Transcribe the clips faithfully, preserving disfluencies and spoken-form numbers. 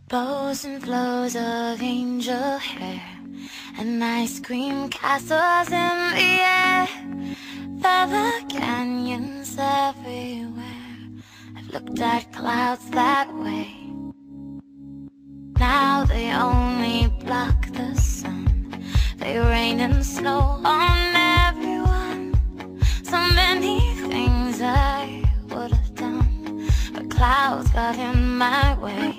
Bows and flows of angel hair and ice cream castles in the air. Feather canyons everywhere. I've looked at clouds that way. Now they only block the sun. They rain and snow on everyone. So many things I would have done, but clouds got in my way.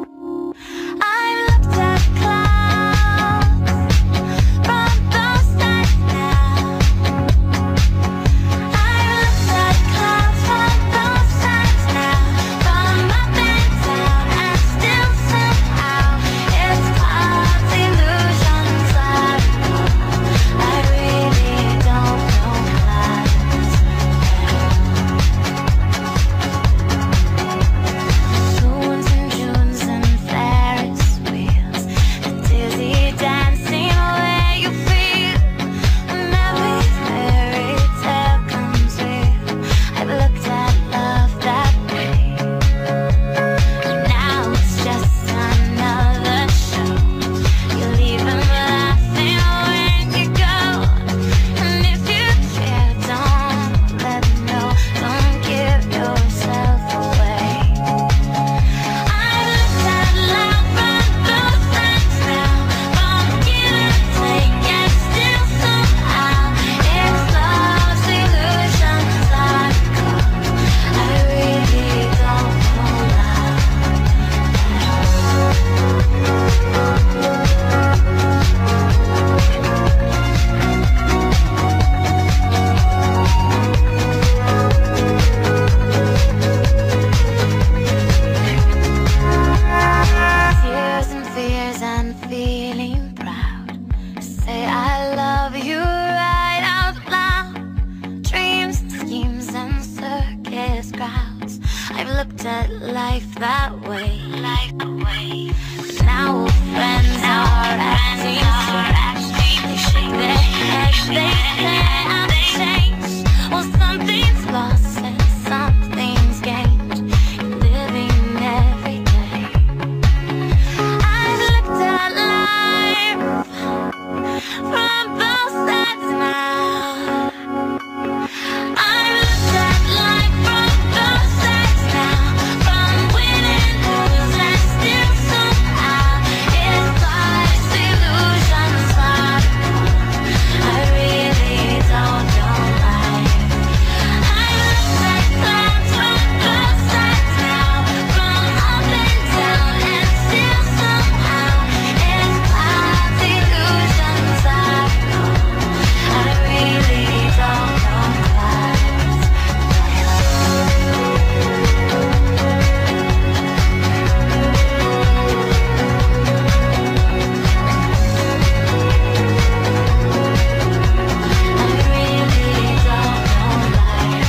I looked at clouds from those sides now. I looked at clouds from those sides now, from up and down, and still somehow it's clouds, illusions I recall. I really don't know clouds. Moons and Junes and Ferris wheels, a dizzy dancing where you feel, and every fairy tale comes real. I've looked at love that way. Now it's just another show. You leave them laughing when you go, and if you care, don't let them know. Don't give yourself away. I looked at love from both sides now, from give and take, and still somehow it's love's illusions I recall. I really don't know love at Tears and fears and feeling proud to say I love you right out loud. Dreams and schemes and circus crowds. I've looked at life that way. Life that way. But now friends are acting strange. They shake their heads, they say I'm changed. Well, something's lost and something's gained. Living every day. I've looked at life from both sides now. I've looked at life from both sides now, from win and lose, and still somehow it's life's illusions I recall. I really don't know life. I've looked at clouds from both sides now, from up and down, and still somehow it's clouds, illusions I recall. I really don't know clouds. I really don't know life.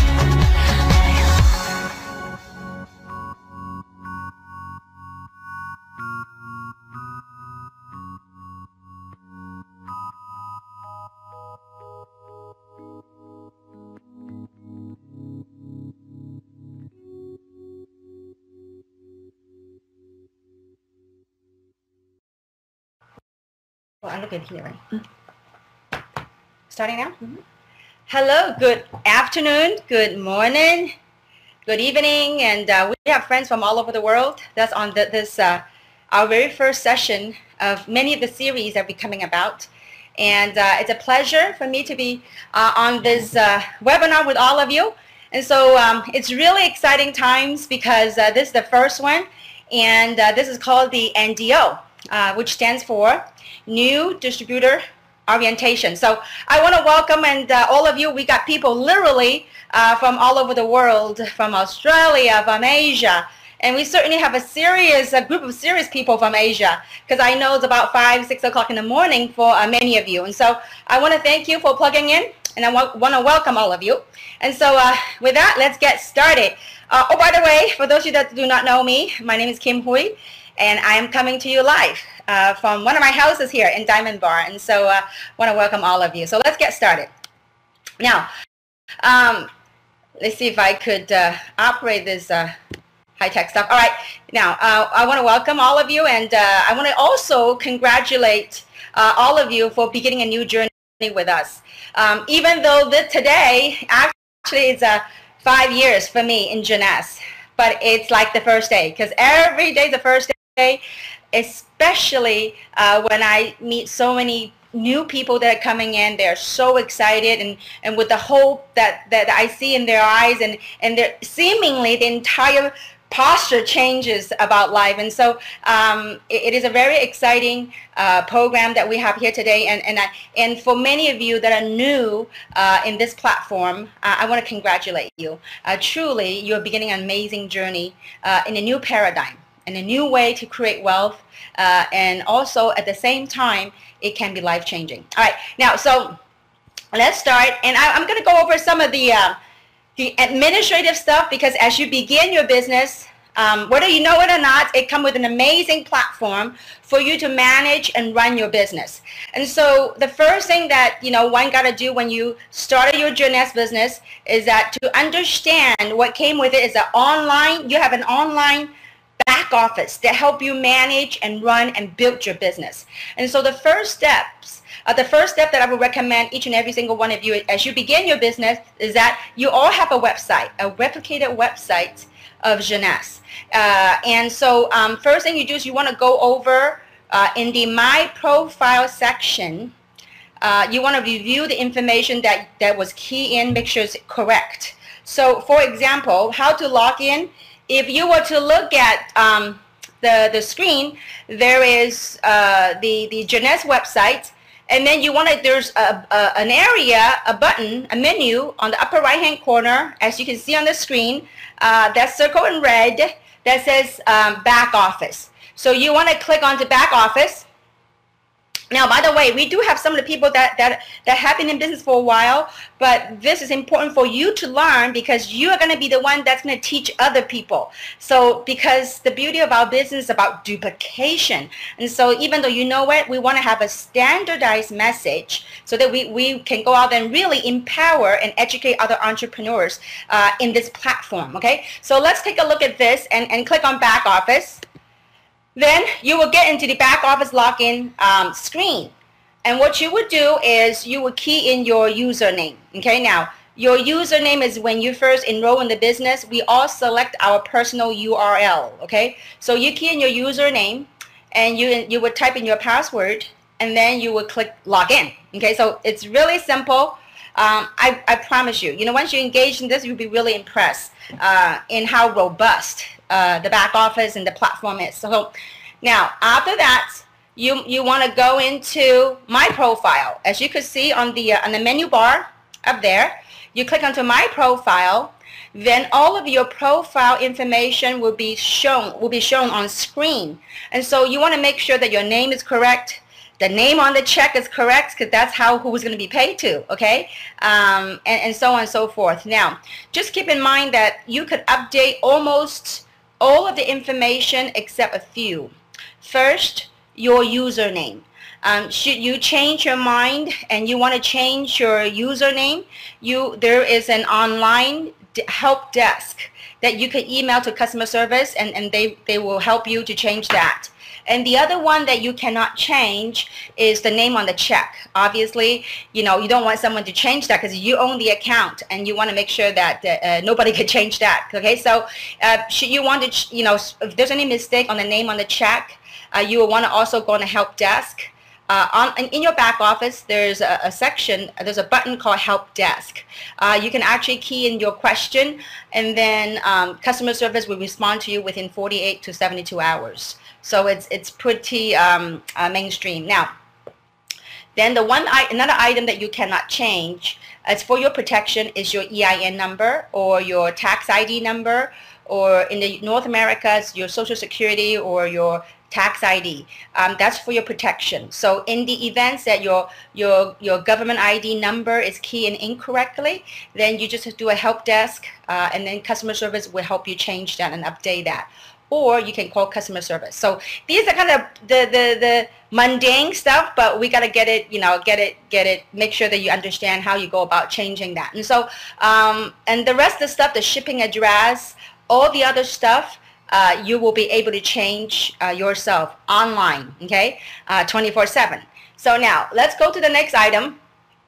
Well, I look in here, right? Starting now? Hello, good afternoon, good morning, good evening, and uh, we have friends from all over the world. That's on the, this, uh, our very first session of many of the series that will be coming about. And uh, it's a pleasure for me to be uh, on this uh, webinar with all of you. And so um, it's really exciting times because uh, this is the first one, and uh, this is called the N D O, uh, which stands for New Distributor Orientation. So I want to welcome and uh, all of you. We got people literally uh, from all over the world, from Australia, from Asia, and we certainly have a serious a group of serious people from Asia, because I know it's about five, six o'clock in the morning for uh, many of you. And so I want to thank you for plugging in, and I want to welcome all of you. And so uh, with that, let's get started. Uh, oh, by the way, for those of you that do not know me, my name is Kim Hui, and I am coming to you live uh, from one of my houses here in Diamond Bar. And so I uh, want to welcome all of you. So let's get started. Now, um, let's see if I could uh, operate this uh, high-tech stuff. All right, now uh, I want to welcome all of you, and uh, I want to also congratulate uh, all of you for beginning a new journey with us. Um, even though that today actually is uh, five years for me in Jeunesse, but it's like the first day, because every day is the first day, especially uh, when I meet so many new people that are coming in. They're so excited, and and with the hope that that I see in their eyes, and and they're seemingly the entire posture changes about life. And so um, it, it is a very exciting uh, program that we have here today, and and I, and for many of you that are new uh, in this platform, uh, I want to congratulate you. Uh, truly, you're beginning an amazing journey uh, in a new paradigm, in a new way to create wealth, uh, and also at the same time it can be life-changing. All right, now so let's start, and I, I'm going to go over some of the uh, the administrative stuff, because as you begin your business, um, whether you know it or not, it comes with an amazing platform for you to manage and run your business. And so the first thing that you know one got to do when you started your Jeunesse business is that to understand what came with it is that online, you have an online back office that help you manage and run and build your business. And so the first steps, uh, the first step that I would recommend each and every single one of you as you begin your business is that you all have a website, a replicated website of Jeunesse. Uh, and so um, first thing you do is you want to go over uh, in the My Profile section. Uh, you want to review the information that, that was key in, make sure it's correct. So for example, how to log in. If you were to look at um, the, the screen, there is uh, the, the Jeunesse website, and then you want to, there's a, a, an area, a button, a menu on the upper right hand corner, as you can see on the screen, uh, that's circled in red, that says um, back office. So you want to click onto back office. Now, by the way, we do have some of the people that, that, that have been in business for a while, but this is important for you to learn, because you are going to be the one that's going to teach other people. So because the beauty of our business is about duplication. And so even though you know it, we want to have a standardized message so that we, we can go out and really empower and educate other entrepreneurs uh, in this platform. Okay, so let's take a look at this and, and click on back office. Then you will get into the back office login um, screen. And what you would do is you would key in your username. Okay, now your username is when you first enroll in the business. We all select our personal U R L. Okay, so you key in your username, and you, you would type in your password, and then you would click login. Okay, so it's really simple. Um, I, I promise you, you know, once you engage in this, you'll be really impressed uh, in how robust uh, the back office and the platform is. So now, after that, you you want to go into My Profile. As you can see on the uh, on the menu bar up there, you click onto My Profile. Then all of your profile information will be shown will be shown on screen. And so you want to make sure that your name is correct. The name on the check is correct, because that's how who's going to be paid to, okay? Um, and, and so on and so forth. Now, just keep in mind that you could update almost all of the information except a few. First, your username. Um, should you change your mind and you want to change your username, you there is an online help desk that you can email to customer service, and, and they, they will help you to change that. And the other one that you cannot change is the name on the check. Obviously, you know, you don't want someone to change that because you own the account, and you want to make sure that uh, nobody can change that. Okay, so uh, should you want to, you know, if there's any mistake on the name on the check, uh, you will want to also go on the help desk. Uh, on, in your back office, there's a, a section, there's a button called Help Desk. Uh, you can actually key in your question, and then um, customer service will respond to you within forty-eight to seventy-two hours. So it's it's pretty um, uh, mainstream. Now, then the one another item that you cannot change, as for your protection, is your E I N number or your tax I D number, or in the North America, it's your Social Security or your tax I D. Um, that's for your protection. So in the events that your your your government I D number is keyed in incorrectly, then you just do a help desk, uh, and then customer service will help you change that and update that. Or you can call customer service. So these are kind of the the the mundane stuff, but we got to get it, you know, get it, get it, make sure that you understand how you go about changing that. And so, um, and the rest of the stuff, the shipping address, all the other stuff, uh, you will be able to change uh, yourself online, okay, uh, twenty-four seven. So now let's go to the next item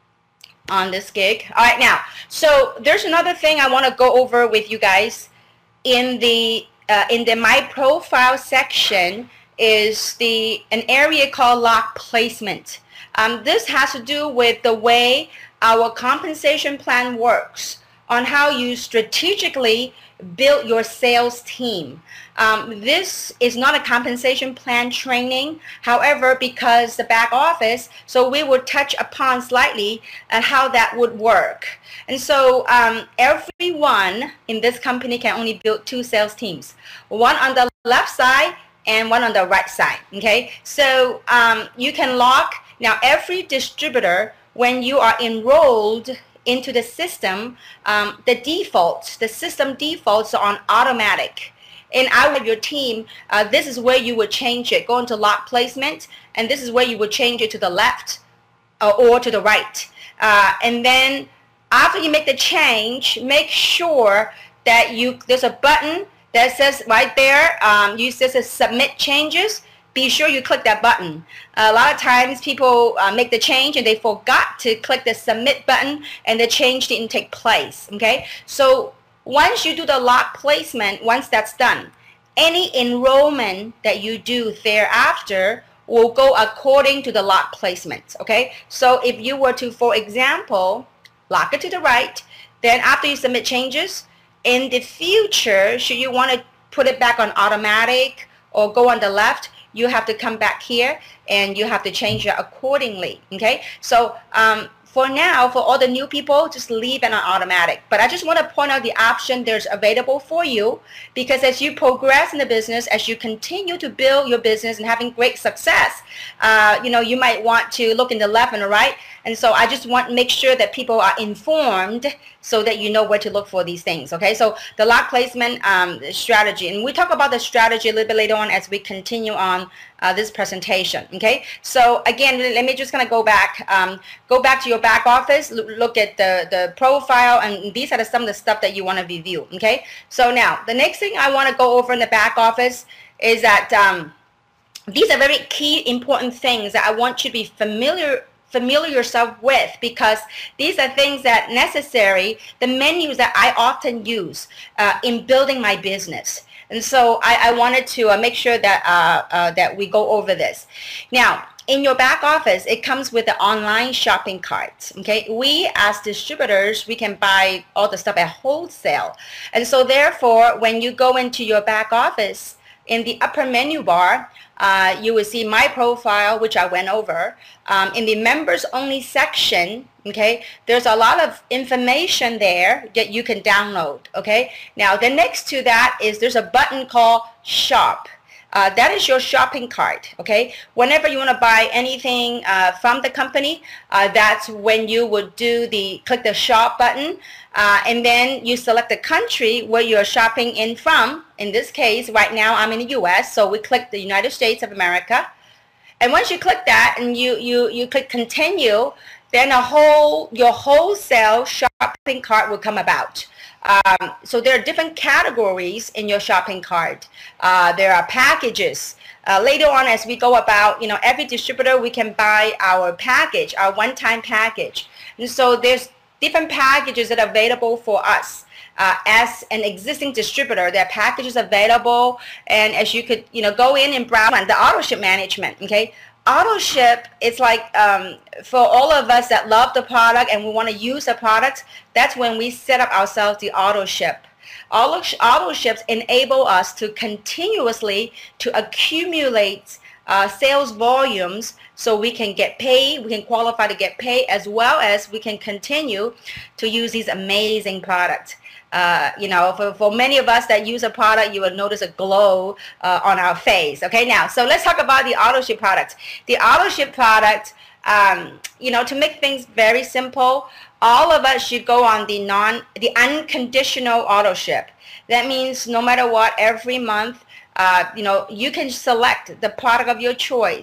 on this gig. All right, now, so there's another thing I want to go over with you guys in the uh, in the My Profile section is the an area called Lock Placement. Um, this has to do with the way our compensation plan works, on how you strategically build your sales team. Um, this is not a compensation plan training. However, because the back office, so we will touch upon slightly uh, how that would work. And so um, everyone in this company can only build two sales teams, one on the left side and one on the right side. Okay, so um, you can lock. Now every distributor, when you are enrolled into the system, um, the defaults, the system defaults are on automatic. And out of your team, uh, this is where you would change it. Go into lock placement, and this is where you would change it to the left uh, or to the right. Uh, and then after you make the change, make sure that you there's a button that says right there, um, you says submit changes. Be sure you click that button. A lot of times people uh, make the change and they forgot to click the submit button, and the change didn't take place. Okay, so once you do the lock placement, once that's done, any enrollment that you do thereafter will go according to the lock placement. Okay, so if you were to, for example, lock it to the right, then after you submit changes, in the future, should you want to put it back on automatic or go on the left, you have to come back here and you have to change it accordingly. Okay, so um, for now, for all the new people, just leave it on automatic. But I just want to point out the option there's available for you, because as you progress in the business, as you continue to build your business and having great success, uh, you know, you might want to look in the left and the right. And so I just want to make sure that people are informed so that you know where to look for these things. Okay, so the lock placement um, strategy, and we talk about the strategy a little bit later on as we continue on uh, this presentation. Okay, so again, let me just kind of go back, um, go back to your back office, look at the the profile, and these are the, some of the stuff that you want to review. Okay, so now the next thing I want to go over in the back office is that um, these are very key important things that I want you to be familiar familiar yourself with, because these are things that necessary, the menus that I often use uh, in building my business. And so I, I wanted to uh, make sure that uh, uh, that we go over this. Now, in your back office, it comes with the online shopping carts. Okay, we as distributors, we can buy all the stuff at wholesale, and so therefore, when you go into your back office, in the upper menu bar, uh, you will see my profile, which I went over. Um, in the members only section, okay, there's a lot of information there that you can download. Okay, now the next to that is there's a button called shop. Uh, that is your shopping cart. Okay, whenever you want to buy anything uh, from the company, uh, that's when you would do the click the shop button, uh, and then you select the country where you're shopping in from. In this case, right now I'm in the U S, so we click the United States of America. And once you click that and you you you click continue, then a whole your wholesale shopping cart will come about. Um, so there are different categories in your shopping cart. Uh, there are packages. Uh, later on, as we go about, you know, every distributor, we can buy our package, our one-time package. And so there's different packages that are available for us. Uh, as an existing distributor, there are packages available, and as you could, you know, go in and browse the auto ship management. Okay, auto ship, it's like um, for all of us that love the product and we want to use the product, that's when we set up ourselves the auto ship. Auto, auto ships enable us to continuously to accumulate uh, sales volumes, so we can get paid, we can qualify to get paid, as well as we can continue to use these amazing products. Uh, you know, for, for many of us that use a product, you will notice a glow uh, on our face. Okay, now, so let's talk about the auto ship product. The auto ship product, um, you know, to make things very simple, all of us should go on the non, the unconditional auto ship. That means no matter what, every month, uh, you know, you can select the product of your choice.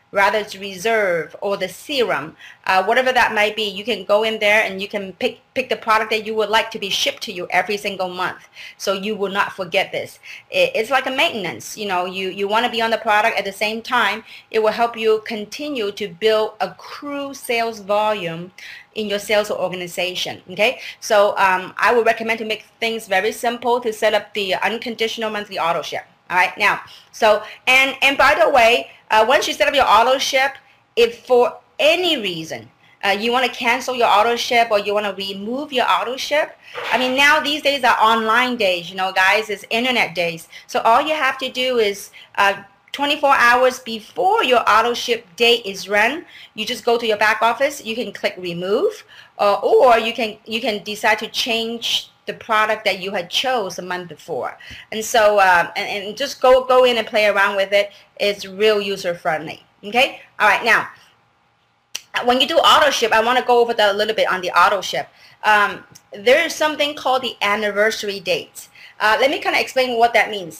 rather it's reserve or the serum, uh, whatever that might be, you can go in there and you can pick pick the product that you would like to be shipped to you every single month, so you will not forget this. It, it's like a maintenance. You know, you you want to be on the product at the same time. It will help you continue to build a crew sales volume in your sales organization. Okay, so um, I would recommend to make things very simple to set up the unconditional monthly auto ship. All right, now, so and and by the way, uh, once you set up your auto ship, if for any reason uh, you want to cancel your auto ship or you want to remove your auto ship, I mean, now these days are online days, you know, guys, it's internet days. So all you have to do is uh, twenty-four hours before your auto ship date is run, you just go to your back office, you can click remove, uh, or you can you can decide to change the product that you had chose a month before. And so um, and, and just go go in and play around with it. It's real user friendly. Okay, all right, now when you do auto ship, I want to go over that a little bit on the auto ship. Um, there is something called the anniversary date. Uh, let me kind of explain what that means.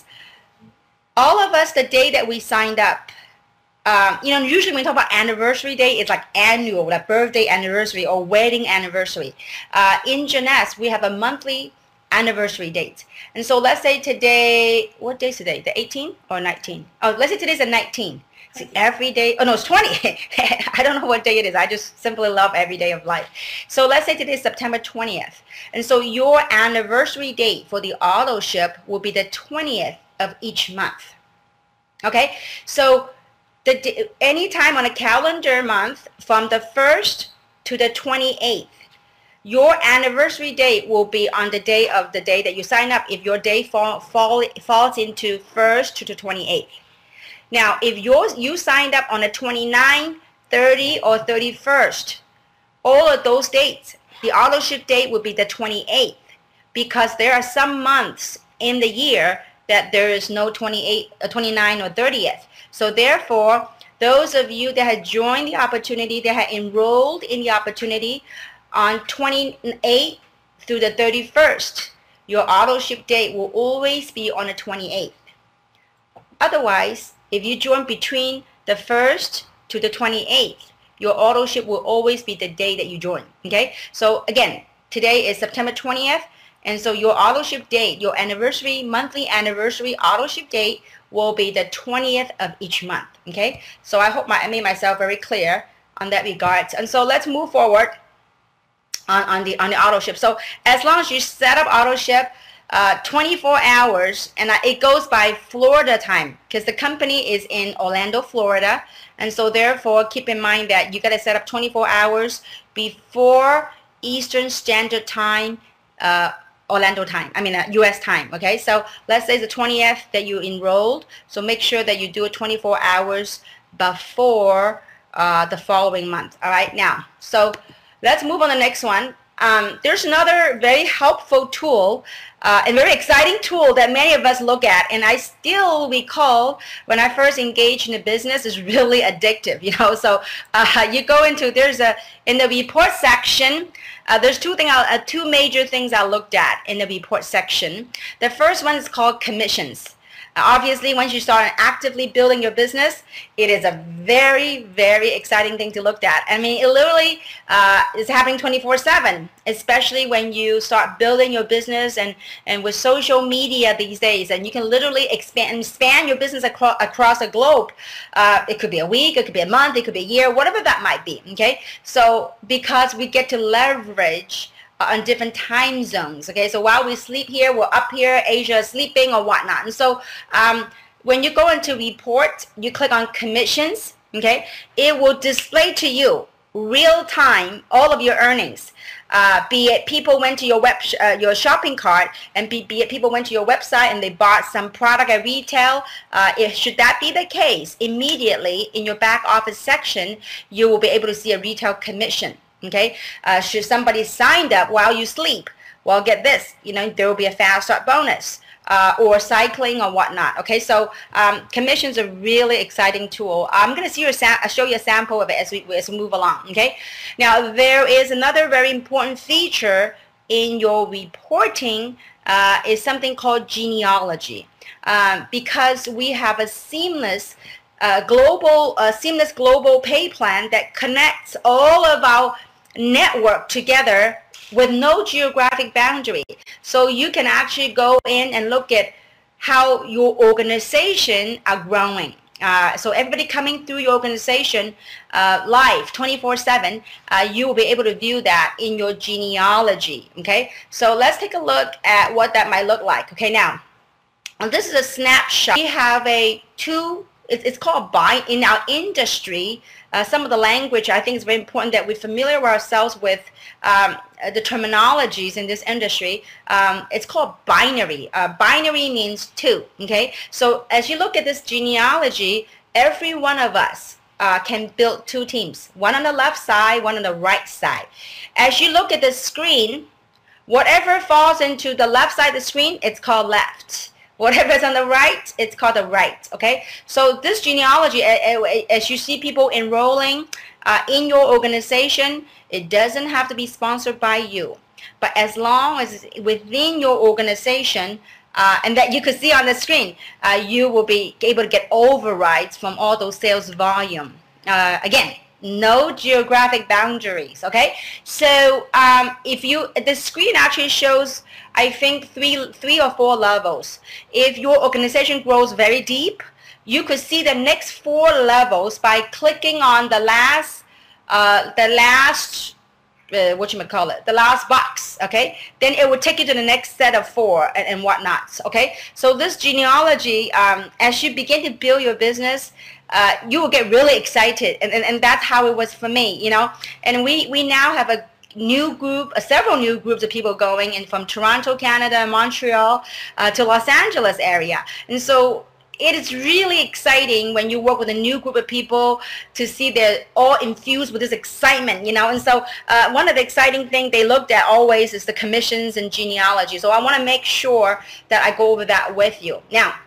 All of us, the day that we signed up, um, you know, usually when we talk about anniversary day, it's like annual, like birthday anniversary or wedding anniversary. Uh, in Jeunesse, we have a monthly anniversary date. And so let's say today, what day is today? The eighteenth or nineteenth? Oh, let's say today's the nineteenth. See, every day, oh no, it's twenty. I don't know what day it is. I just simply love every day of life. So let's say today is September twentieth. And so your anniversary date for the auto ship will be the twentieth of each month. Okay, so the any time on a calendar month from the first to the twenty-eighth, your anniversary date will be on the day of the day that you sign up, if your day fall, fall, falls into first to the twenty-eighth. Now, if yours you signed up on the twenty-ninth, thirtieth, or thirty-first, all of those dates, the auto ship date would be the twenty-eighth, because there are some months in the year that there is no twenty-eight, twenty-nine, or thirtieth. So therefore, those of you that had joined the opportunity, that had enrolled in the opportunity on twenty-eighth through the thirty-first, your auto ship date will always be on the twenty-eighth. Otherwise, if you join between the first to the twenty-eighth, your auto ship will always be the day that you join. Okay, so again, today is September twentieth. And so your auto ship date, your anniversary, monthly anniversary auto ship date will be the twentieth of each month. Okay, so I hope my, I made myself very clear on that regard. And so let's move forward on, on the on the auto ship. So as long as you set up auto ship uh, twenty-four hours, and it goes by Florida time, because the company is in Orlando, Florida, and so therefore keep in mind that you got to set up twenty-four hours before Eastern Standard Time. Uh, Orlando time, I mean uh, U S time. Okay, so let's say the twentieth that you enrolled, so make sure that you do it twenty-four hours before uh, the following month. All right, now, so let's move on to the next one. Um, there's another very helpful tool uh, and very exciting tool that many of us look at, and I still recall when I first engaged in the business, is really addictive, you know. So uh, you go into, there's a, in the report section, uh, there's two things, uh, two major things I looked at in the report section. The first one is called commissions. Obviously, once you start actively building your business, it is a very, very exciting thing to look at. I mean, it literally uh, is happening twenty-four seven, especially when you start building your business and, and with social media these days, and you can literally expand expand your business across, across the globe. Uh, it could be a week, it could be a month, it could be a year, whatever that might be, okay? So because we get to leverage on different time zones. Okay, so while we sleep here, we're up here, Asia is sleeping or whatnot. And so um, when you go into report, you click on commissions. Okay, it will display to you real time all of your earnings. Uh, be it people went to your web sh uh, your shopping cart, and be, be it people went to your website and they bought some product at retail. Uh, if should that be the case, immediately in your back office section, you will be able to see a retail commission. Okay, uh, should somebody signed up while you sleep, well, get this, you know, there will be a fast start bonus uh, or cycling or whatnot. Okay, so um, commissions are a really exciting tool. I'm going to see you a show you a sample of it as we, as we move along. Okay, now there is another very important feature in your reporting uh, is something called genealogy, um, because we have a seamless uh, global, uh, seamless global pay plan that connects all of our network together with no geographic boundary. So you can actually go in and look at how your organization are growing. Uh, so everybody coming through your organization uh, live twenty-four seven, uh, you will be able to view that in your genealogy. Okay, so let's take a look at what that might look like. Okay, now, and this is a snapshot. We have a two, it's called buy in our industry. Uh, some of the language I think is very important that we familiar ourselves with um, the terminologies in this industry. Um, it's called binary. Uh, binary means two. Okay, so as you look at this genealogy, every one of us uh, can build two teams, one on the left side, one on the right side. As you look at the screen, whatever falls into the left side of the screen, it's called left. Whatever is on the right, it's called the right. Okay, so this genealogy, as you see people enrolling uh, in your organization, it doesn't have to be sponsored by you, but as long as it's within your organization, uh, and that you could see on the screen, uh, you will be able to get overrides from all those sales volume. Uh, again, no geographic boundaries. Okay, so um, if you, the screen actually shows, I think three three or four levels. If your organization grows very deep, you could see the next four levels by clicking on the last uh, the last uh, what you might call it, the last box. Okay, then it will take you to the next set of four and, and whatnot. Okay, so this genealogy, um, as you begin to build your business, uh, you will get really excited, and, and and that's how it was for me, you know. And we we now have a new group, uh, several new groups of people going in from Toronto, Canada, Montreal, uh, to Los Angeles area. And so it is really exciting when you work with a new group of people to see they're all infused with this excitement, you know. And so uh, one of the exciting things they looked at always is the commissions and genealogy. So I want to make sure that I go over that with you. Now,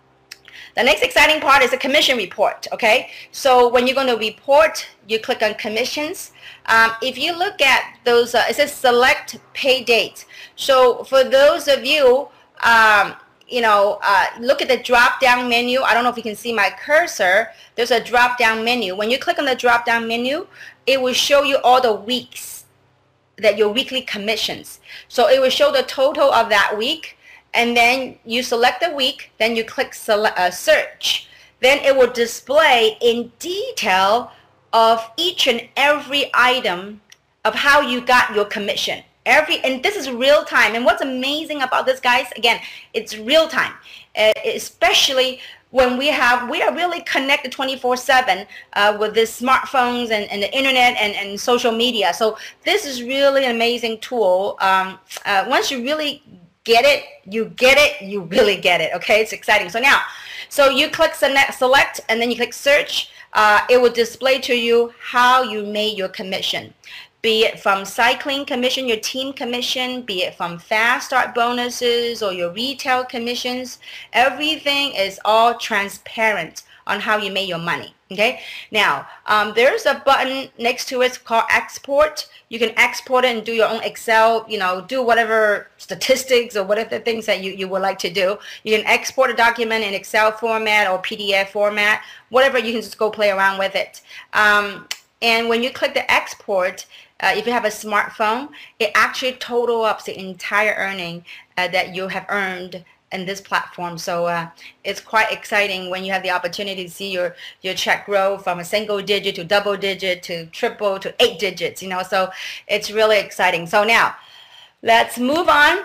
the next exciting part is a commission report. Okay, so when you're going to report, you click on commissions. Um, if you look at those, uh, it says select pay date. So for those of you, um, you know, uh, look at the drop down menu. I don't know if you can see my cursor. There's a drop down menu. When you click on the drop down menu, it will show you all the weeks that your weekly commissions. So it will show the total of that week, and then you select the week, then you click select, uh, search. Then it will display in detail of each and every item of how you got your commission. Every, and this is real time. And what's amazing about this, guys, again, it's real time, uh, especially when we have, we are really connected twenty-four seven uh, with the smartphones and, and the internet and, and social media. So this is really an amazing tool. Um, uh, once you really get it, you get it, you really get it. Okay, it's exciting. So now, so you click select, and then you click search. Uh, it will display to you how you made your commission, be it from cycling commission, your team commission, be it from fast start bonuses or your retail commissions. Everything is all transparent on how you made your money. Okay, now um, there's a button next to it called export. You can export it and do your own Excel, you know, do whatever statistics or whatever things that you, you would like to do. You can export a document in Excel format or P D F format, whatever. You can just go play around with it. Um, and when you click the export, uh, if you have a smartphone, it actually total up the entire earning uh, that you have earned in this platform. So uh, it's quite exciting when you have the opportunity to see your your check grow from a single digit to double digit to triple to eight digits, you know. So it's really exciting. So now let's move on.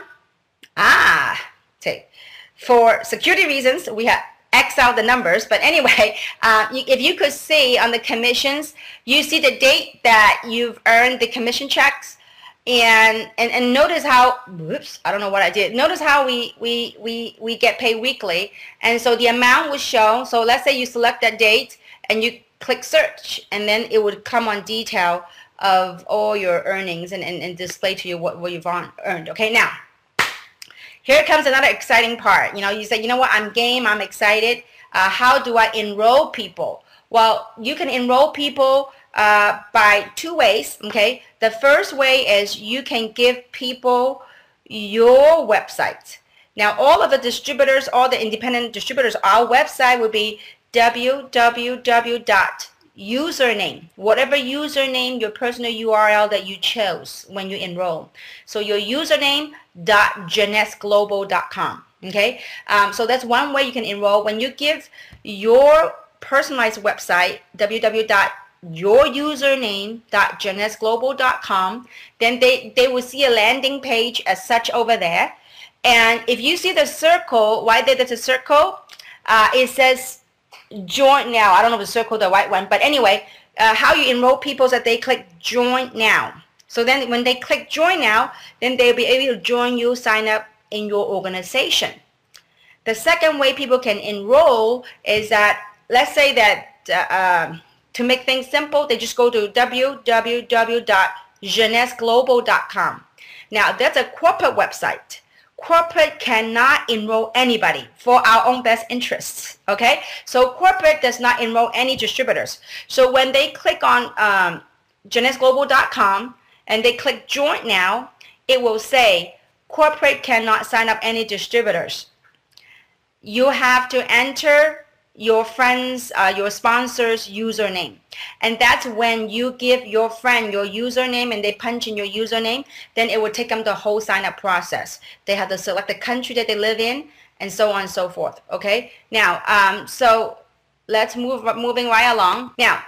Ah, take for security reasons we have X out the numbers, but anyway, uh, you, if you could see on the commissions, you see the date that you've earned the commission checks. And, and and notice how, whoops, I don't know what I did. Notice how we, we, we, we get paid weekly. And so the amount was shown. So let's say you select that date and you click search, and then it would come on detail of all your earnings and, and, and display to you what, what you've earned. Okay, now, here comes another exciting part. You know, you say, you know what, I'm game, I'm excited. Uh, how do I enroll people? Well, you can enroll people uh, by two ways, okay? The first way is you can give people your website. Now, all of the distributors, all the independent distributors, our website will be www.username, whatever username, your personal U R L that you chose when you enroll. So your username dot jeunesse global dot com. Okay, um, so that's one way you can enroll. When you give your personalized website, www dot your username dot jeunesse global dot com, then they, they will see a landing page as such over there. And if you see the circle, why there's a circle, uh, it says join now. I don't know if the circle the white one, but anyway, uh, how you enroll people is that they click join now. So then when they click join now, then they'll be able to join you, sign up in your organization. The second way people can enroll is that, let's say that uh, uh, to make things simple, they just go to www dot jeunesse global dot com. Now that's a corporate website. Corporate cannot enroll anybody for our own best interests, okay? So corporate does not enroll any distributors. So when they click on um, jeunesse global dot com and they click join now, it will say corporate cannot sign up any distributors. You have to enter your friends, uh, your sponsor's username. And that's when you give your friend your username and they punch in your username, then it will take them the whole sign up process. They have to select the country that they live in and so on and so forth. Okay. Now, um, so let's move, moving right along. Now,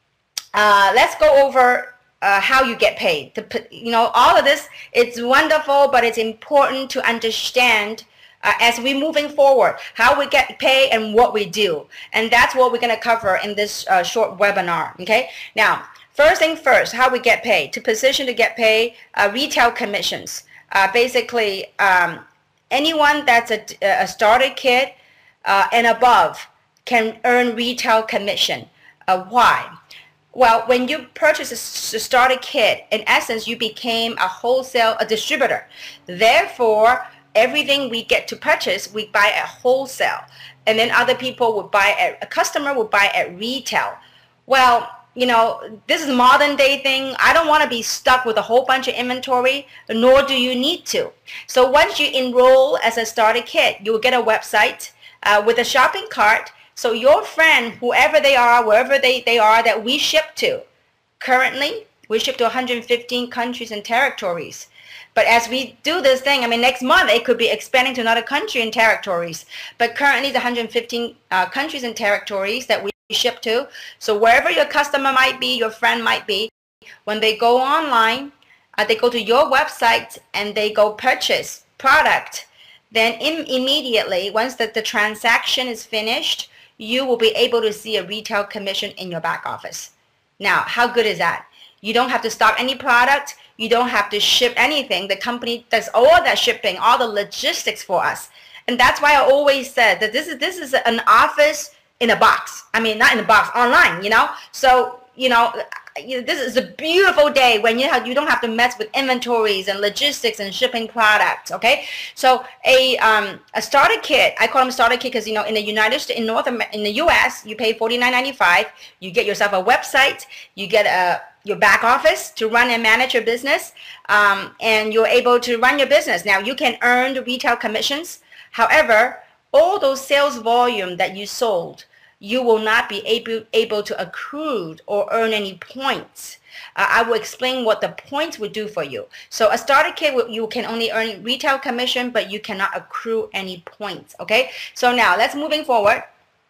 uh, let's go over uh, how you get paid. To, you know, all of this, it's wonderful, but it's important to understand Uh, as we're moving forward, how we get paid and what we do. And that's what we're going to cover in this uh, short webinar. Okay. Now, first thing first, how we get paid. To position to get paid, uh, retail commissions. Uh, basically, um, anyone that's a, a starter kit uh, and above can earn retail commission. Uh, why? Well, when you purchase a starter kit, in essence, you became a wholesale, a distributor. Therefore, everything we get to purchase, we buy at wholesale. And then other people would buy at, a customer would buy at retail. Well, you know, this is a modern day thing. I don't want to be stuck with a whole bunch of inventory, nor do you need to. So once you enroll as a starter kit, you'll get a website uh, with a shopping cart. So your friend, whoever they are, wherever they, they are that we ship to, currently we ship to one hundred fifteen countries and territories. But as we do this thing, I mean, next month it could be expanding to another country and territories. But currently the one hundred fifteen uh, countries and territories that we ship to. So wherever your customer might be, your friend might be, when they go online, uh, they go to your website and they go purchase product, then in, immediately, once the, the transaction is finished, you will be able to see a retail commission in your back office. Now, how good is that? You don't have to stock any product. You don't have to ship anything. The company does all that shipping, all the logistics for us. And that's why I always said that this is this is an office in a box. I mean, not in a box, online, you know. So, you know, this is a beautiful day when you have, you don't have to mess with inventories and logistics and shipping products. Okay, so a um, a starter kit, I call them starter kit because, you know, in the United States, in North America, in the U S, you pay forty-nine ninety-five. You get yourself a website. You get a your back office to run and manage your business, um, and you're able to run your business. Now, you can earn the retail commissions. However, all those sales volume that you sold, you will not be able, able to accrue or earn any points. Uh, I will explain what the points would do for you. So a starter kit, you can only earn retail commission, but you cannot accrue any points, okay? So now, let's moving forward.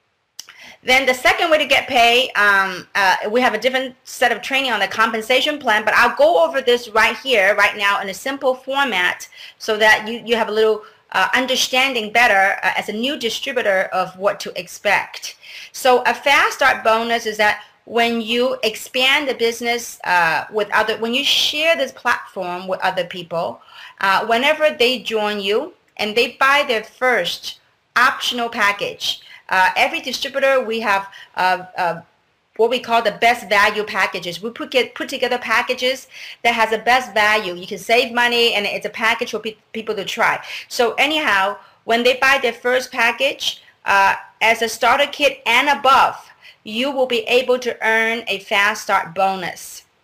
Then the second way to get paid, um, uh, we have a different set of training on the compensation plan, but I'll go over this right here, right now, in a simple format so that you, you have a little uh, understanding better uh, as a new distributor of what to expect. So a fast start bonus is that when you expand the business uh, with other, when you share this platform with other people, uh, whenever they join you and they buy their first optional package, Uh, every distributor, we have uh, uh, what we call the best value packages. We put get, put together packages that has the best value. You can save money, and it's a package for pe people to try. So anyhow, when they buy their first package, uh, as a starter kit and above, you will be able to earn a fast start bonus.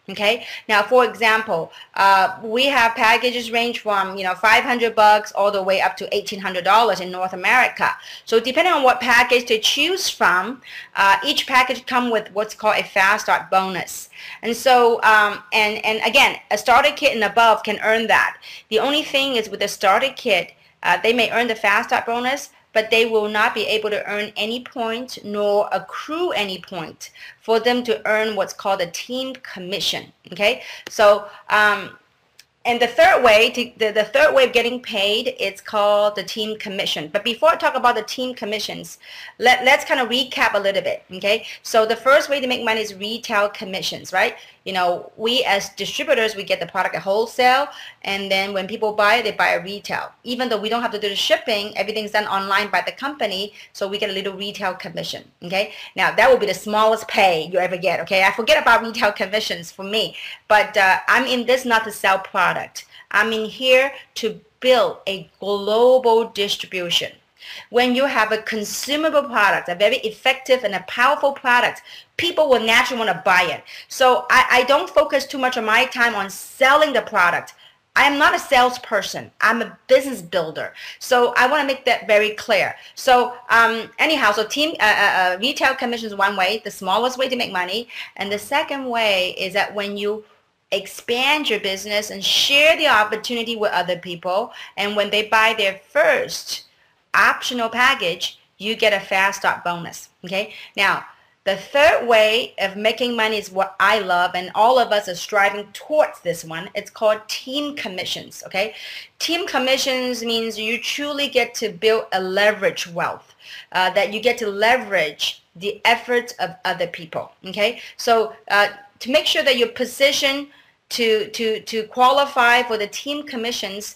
Okay. Now, for example, uh, we have packages range from, you know, five hundred bucks all the way up to eighteen hundred dollars in North America. So depending on what package to choose from, uh, each package come with what's called a fast start bonus. And so, um, and, and again, a starter kit and above can earn that. The only thing is with the starter kit, uh, they may earn the fast start bonus, but they will not be able to earn any point nor accrue any point for them to earn what's called a team commission. Okay, so um, and the third way, to, the, the third way of getting paid, it's called the team commission. But before I talk about the team commissions, let, let's kind of recap a little bit, okay? So the first way to make money is retail commissions, right? You know, we as distributors, we get the product at wholesale, and then when people buy it, they buy at retail. Even though we don't have to do the shipping, everything's done online by the company, so we get a little retail commission, okay? Now, that will be the smallest pay you ever get, okay? I forget about retail commissions for me, but uh, I'm in this not to sell product. I'm in here to build a global distribution. When you have a consumable product, a very effective and a powerful product, people will naturally want to buy it. So I, I don't focus too much of my time on selling the product. I'm not a salesperson. I'm a business builder. So I want to make that very clear. So um, anyhow, so team uh, uh, retail commission is one way, the smallest way to make money. And the second way is that when you expand your business and share the opportunity with other people, and when they buy their first optional package, you get a fast start bonus. Okay, now the third way of making money is what I love, and all of us are striving towards this one. It's called team commissions. Okay, team commissions means you truly get to build a leverage wealth, uh, that you get to leverage the efforts of other people. Okay, so uh, to make sure that you're positioned to to to qualify for the team commissions,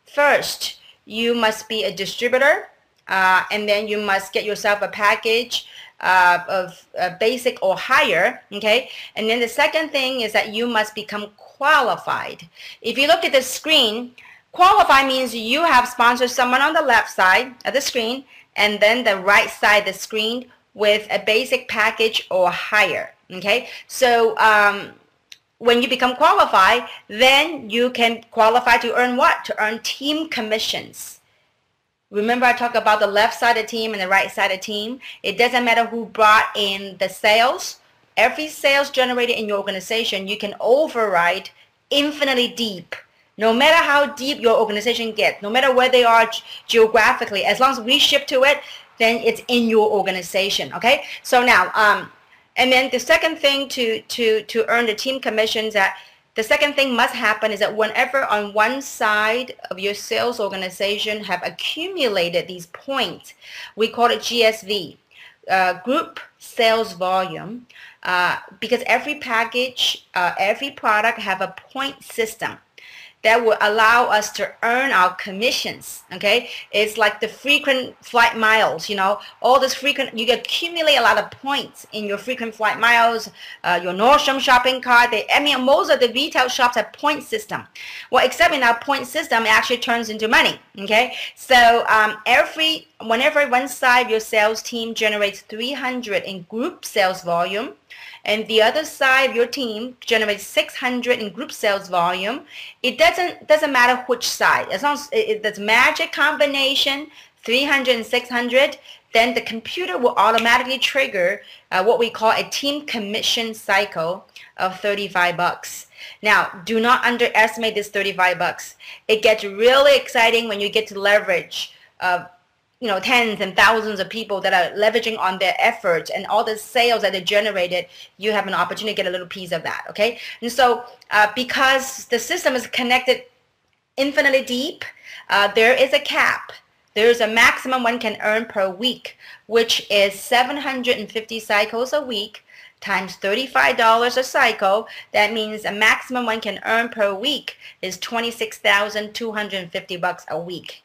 first you must be a distributor, uh, and then you must get yourself a package uh, of uh, basic or higher. Okay, and then the second thing is that you must become qualified. If you look at the screen, qualify means you have sponsored someone on the left side of the screen, and then the right side of the screen with a basic package or higher. Okay, so um, when you become qualified, then you can qualify to earn what? To earn team commissions. Remember I talked about the left side of the team and the right side of the team. It doesn't matter who brought in the sales. Every sales generated in your organization, you can override infinitely deep. No matter how deep your organization gets, no matter where they are geographically, as long as we ship to it, then it's in your organization. Okay, so now um, and then the second thing to to to earn the team commissions, that the second thing must happen is that whenever on one side of your sales organization have accumulated these points, we call it G S V, uh, group sales volume, uh, because every package, uh, every product have a point system that will allow us to earn our commissions. Okay, it's like the frequent flight miles. You know, all this frequent, you accumulate a lot of points in your frequent flight miles, uh, your Nordstrom shopping cart. They, I mean, most of the retail shops have point system. Well, except in our point system, it actually turns into money. Okay, so um, every whenever one side of your sales team generates three hundred in group sales volume, and the other side of your team generates six hundred in group sales volume, it doesn't doesn't matter which side. As long as it, it, this magic combination, three hundred and six hundred, then the computer will automatically trigger uh, what we call a team commission cycle of thirty-five bucks. Now, do not underestimate this thirty-five bucks. It gets really exciting when you get to leverage uh, you know, tens and thousands of people that are leveraging on their efforts and all the sales that they generated. You have an opportunity to get a little piece of that. Okay, and so uh, because the system is connected infinitely deep, uh, there is a cap. There is a maximum one can earn per week, which is seven hundred fifty cycles a week times thirty-five dollars a cycle. That means a maximum one can earn per week is twenty-six thousand two hundred fifty bucks a week.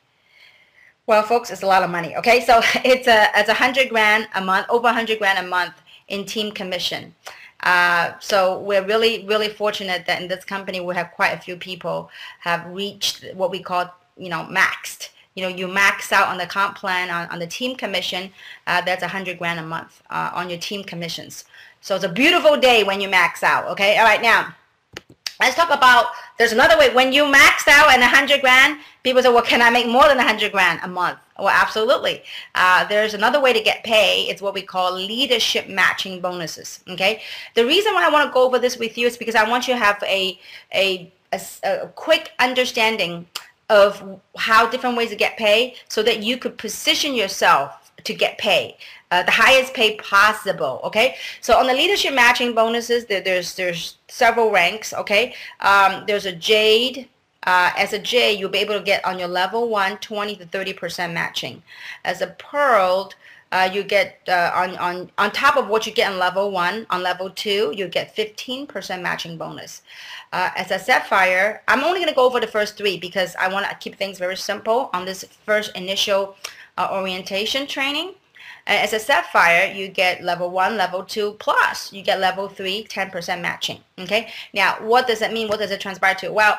Well, folks, it's a lot of money. Okay, so it's a it's a hundred grand a month, over a hundred grand a month in team commission. Uh, so we're really really fortunate that in this company we have quite a few people have reached what we call, you know, maxed. You know, you max out on the comp plan on, on the team commission. Uh, that's a hundred grand a month uh, on your team commissions. So it's a beautiful day when you max out. Okay, all right, now let's talk about, there's another way. When you maxed out at a hundred grand, people say, well, can I make more than a hundred grand a month? Well, absolutely. Uh, there's another way to get pay. It's what we call leadership matching bonuses. Okay. The reason why I want to go over this with you is because I want you to have a, a, a, a quick understanding of how different ways to get pay so that you could position yourself to get paid. Uh, the highest pay possible, okay? So on the leadership matching bonuses, there, there's there's several ranks, okay? Um, there's a Jade. Uh, as a J, you'll be able to get on your level one, twenty to thirty percent matching. As a Pearl, uh, you get uh, on, on, on top of what you get on level one, on level two, you get fifteen percent matching bonus. Uh, as a Sapphire, I'm only going to go over the first three because I want to keep things very simple on this first initial uh, orientation training. As a Sapphire, you get level one, level two, plus you get level three, ten percent matching. Okay. Now, what does that mean? What does it transpire to? Well,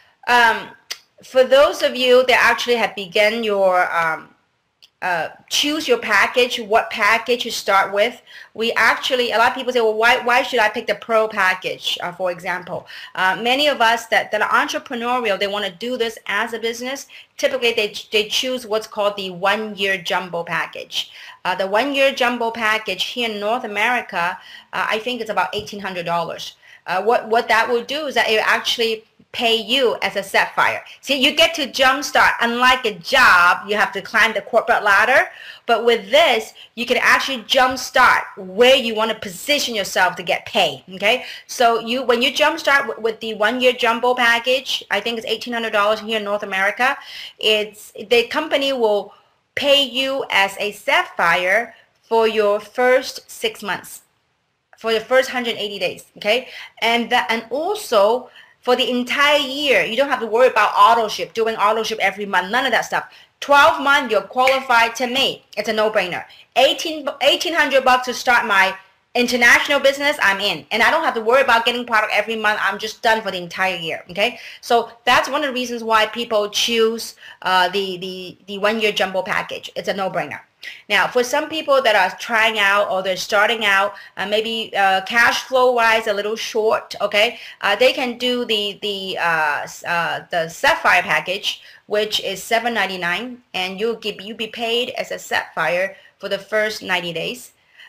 um, for those of you that actually have begun your um, uh, choose your package, what package you start with. We actually, a lot of people say, well, why, why should I pick the Pro package, uh, for example? Uh, many of us that, that are entrepreneurial, they want to do this as a business. Typically, they, they choose what's called the one-year jumbo package. Uh, the one-year jumbo package here in North America, uh, I think it's about eighteen hundred dollars. Uh, what, what that will do is that it will actually pay you as a Sapphire. See, you get to jumpstart. Unlike a job, you have to climb the corporate ladder. But with this, you can actually jumpstart where you want to position yourself to get paid. Okay, so you when you jumpstart with, with the one-year jumbo package, I think it's eighteen hundred dollars here in North America. It's the company will pay you as a Sapphire for your first six months, for the first one hundred eighty days. Okay, and that and also for the entire year, you don't have to worry about auto ship, doing auto ship every month, none of that stuff. twelve months, you're qualified to me. It's a no-brainer. eighteen, eighteen hundred bucks to start my international business, I'm in. And I don't have to worry about getting product every month. I'm just done for the entire year, okay? So that's one of the reasons why people choose uh, the, the, the one-year jumbo package. It's a no-brainer. Now, for some people that are trying out or they're starting out, uh, maybe uh, cash flow wise a little short, okay, uh, they can do the the uh, uh, the Sapphire package, which is seven ninety-nine, and you'll give you be paid as a Sapphire for the first ninety days.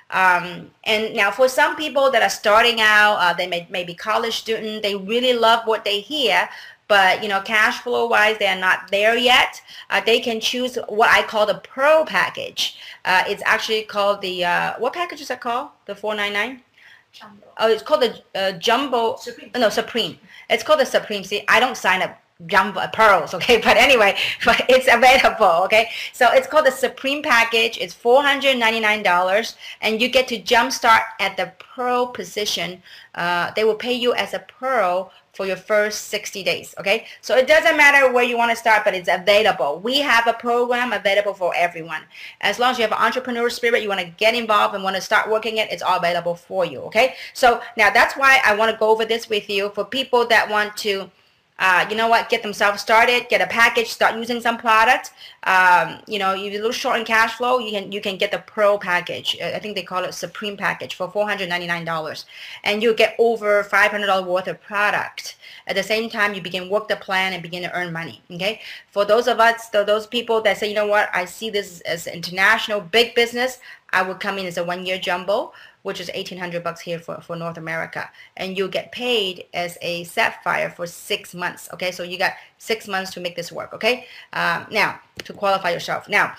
Um, and now for some people that are starting out, uh, they may, may be college student, they really love what they hear, but you know, cash flow wise, they are not there yet. Uh, they can choose what I call the Pro package. Uh, it's actually called the, uh, what package is that called? The four ninety-nine? Jumbo. Oh, it's called the uh, Jumbo, Supreme. No, Supreme. It's called the Supreme. See, I don't sign up Jumbo Pearls, okay, but anyway, but it's available, okay. So it's called the Supreme package. It's four hundred ninety-nine dollars, and you get to jumpstart at the Pro position. Uh, they will pay you as a Pro for your first sixty days, okay? So it doesn't matter where you want to start, but it's available. We have a program available for everyone. As long as you have an entrepreneur spirit, you want to get involved and want to start working it, it's all available for you, okay? So now that's why I want to go over this with you for people that want to Uh, you know what, get themselves started, get a package, start using some product. Um, you know, you're a little short in cash flow, you can you can get the Pro package. I think they call it Supreme package for four hundred ninety-nine dollars. And you get over five hundred dollars worth of product. At the same time, you begin work the plan and begin to earn money, okay? For those of us, those people that say, you know what, I see this as international big business, I would come in as a one-year jumbo, which is eighteen hundred bucks here for, for North America. And you'll get paid as a Sapphire for six months, okay? So you got six months to make this work, okay? Um, now, to qualify yourself. Now,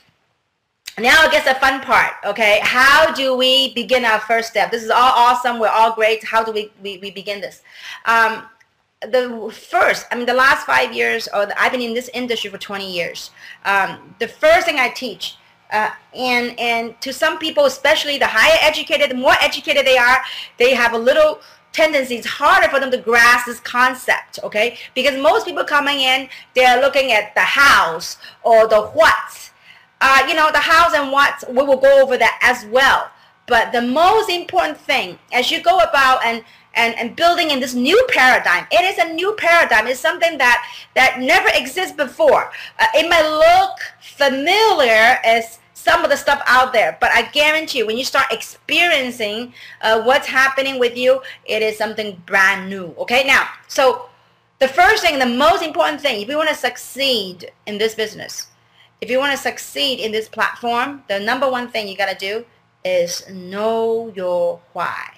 now it gets the fun part, okay? How do we begin our first step? This is all awesome. We're all great. How do we, we, we begin this? Um, the first, I mean, the last five years, or the, I've been in this industry for twenty years. Um, the first thing I teach, Uh, and and to some people, especially the higher educated, the more educated they are, they have a little tendency. It's harder for them to grasp this concept, okay? Because most people coming in, they're looking at the house or the what. Uh, you know, the house and what, we will go over that as well. But the most important thing, as you go about and And, and building in this new paradigm, it is a new paradigm. It's something that, that never exists before. Uh, it may look familiar as some of the stuff out there, but I guarantee you, when you start experiencing uh, what's happening with you, it is something brand new. Okay, now, so the first thing, the most important thing, if you want to succeed in this business, if you want to succeed in this platform, the number one thing you got to do is know your why.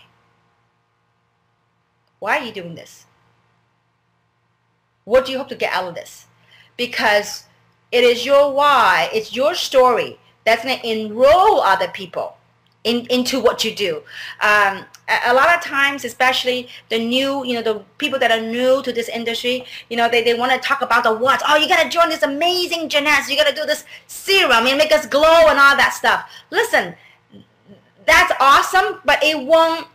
Why are you doing this? What do you hope to get out of this? Because it is your why, it's your story that's going to enroll other people in, into what you do. Um, a, a lot of times, especially the new, you know, the people that are new to this industry, you know, they, they want to talk about the what. Oh, you got to join this amazing gymnast. You got to do this serum and make us glow and all that stuff. Listen, that's awesome, but it won't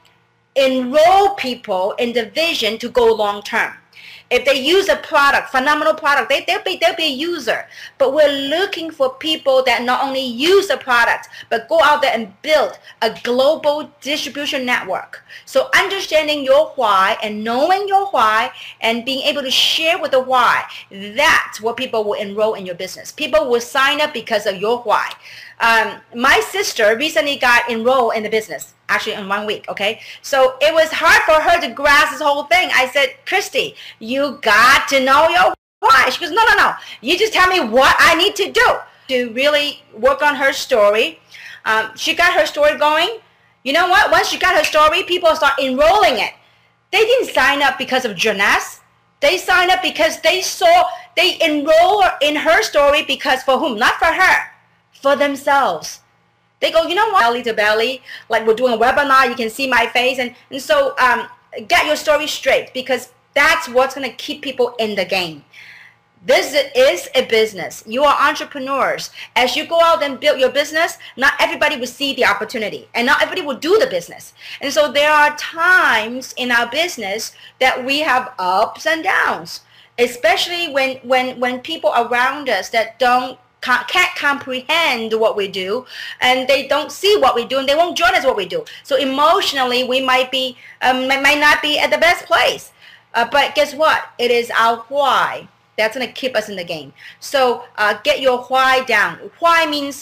enroll people in the vision to go long term. If they use a product, phenomenal product, they, they'll, be, they'll be a user. But we're looking for people that not only use the product, but go out there and build a global distribution network. So understanding your why and knowing your why and being able to share with the why, that's what people will enroll in your business. People will sign up because of your why. Um, my sister recently got enrolled in the business, actually in one week, okay? So it was hard for her to grasp this whole thing. I said, Christy, you got to know your why. She goes, no, no, no. You just tell me what I need to do to really work on her story. Um, she got her story going. You know what? Once she got her story, people start enrolling it. They didn't sign up because of gymnasts. They signed up because they saw, they enroll in her story because for whom? Not for her. For themselves. They go, you know what, belly to belly, like we're doing a webinar, you can see my face. And, and so um, get your story straight, because that's what's going to keep people in the game. This is a business. You are entrepreneurs. As you go out and build your business, not everybody will see the opportunity and not everybody will do the business. And so there are times in our business that we have ups and downs, especially when, when, when people around us that don't can't comprehend what we do and they don't see what we do and they won't join us what we do. So emotionally we might be um, might not be at the best place, uh, but guess what, it is our why that's going to keep us in the game. So uh, get your why down. Why means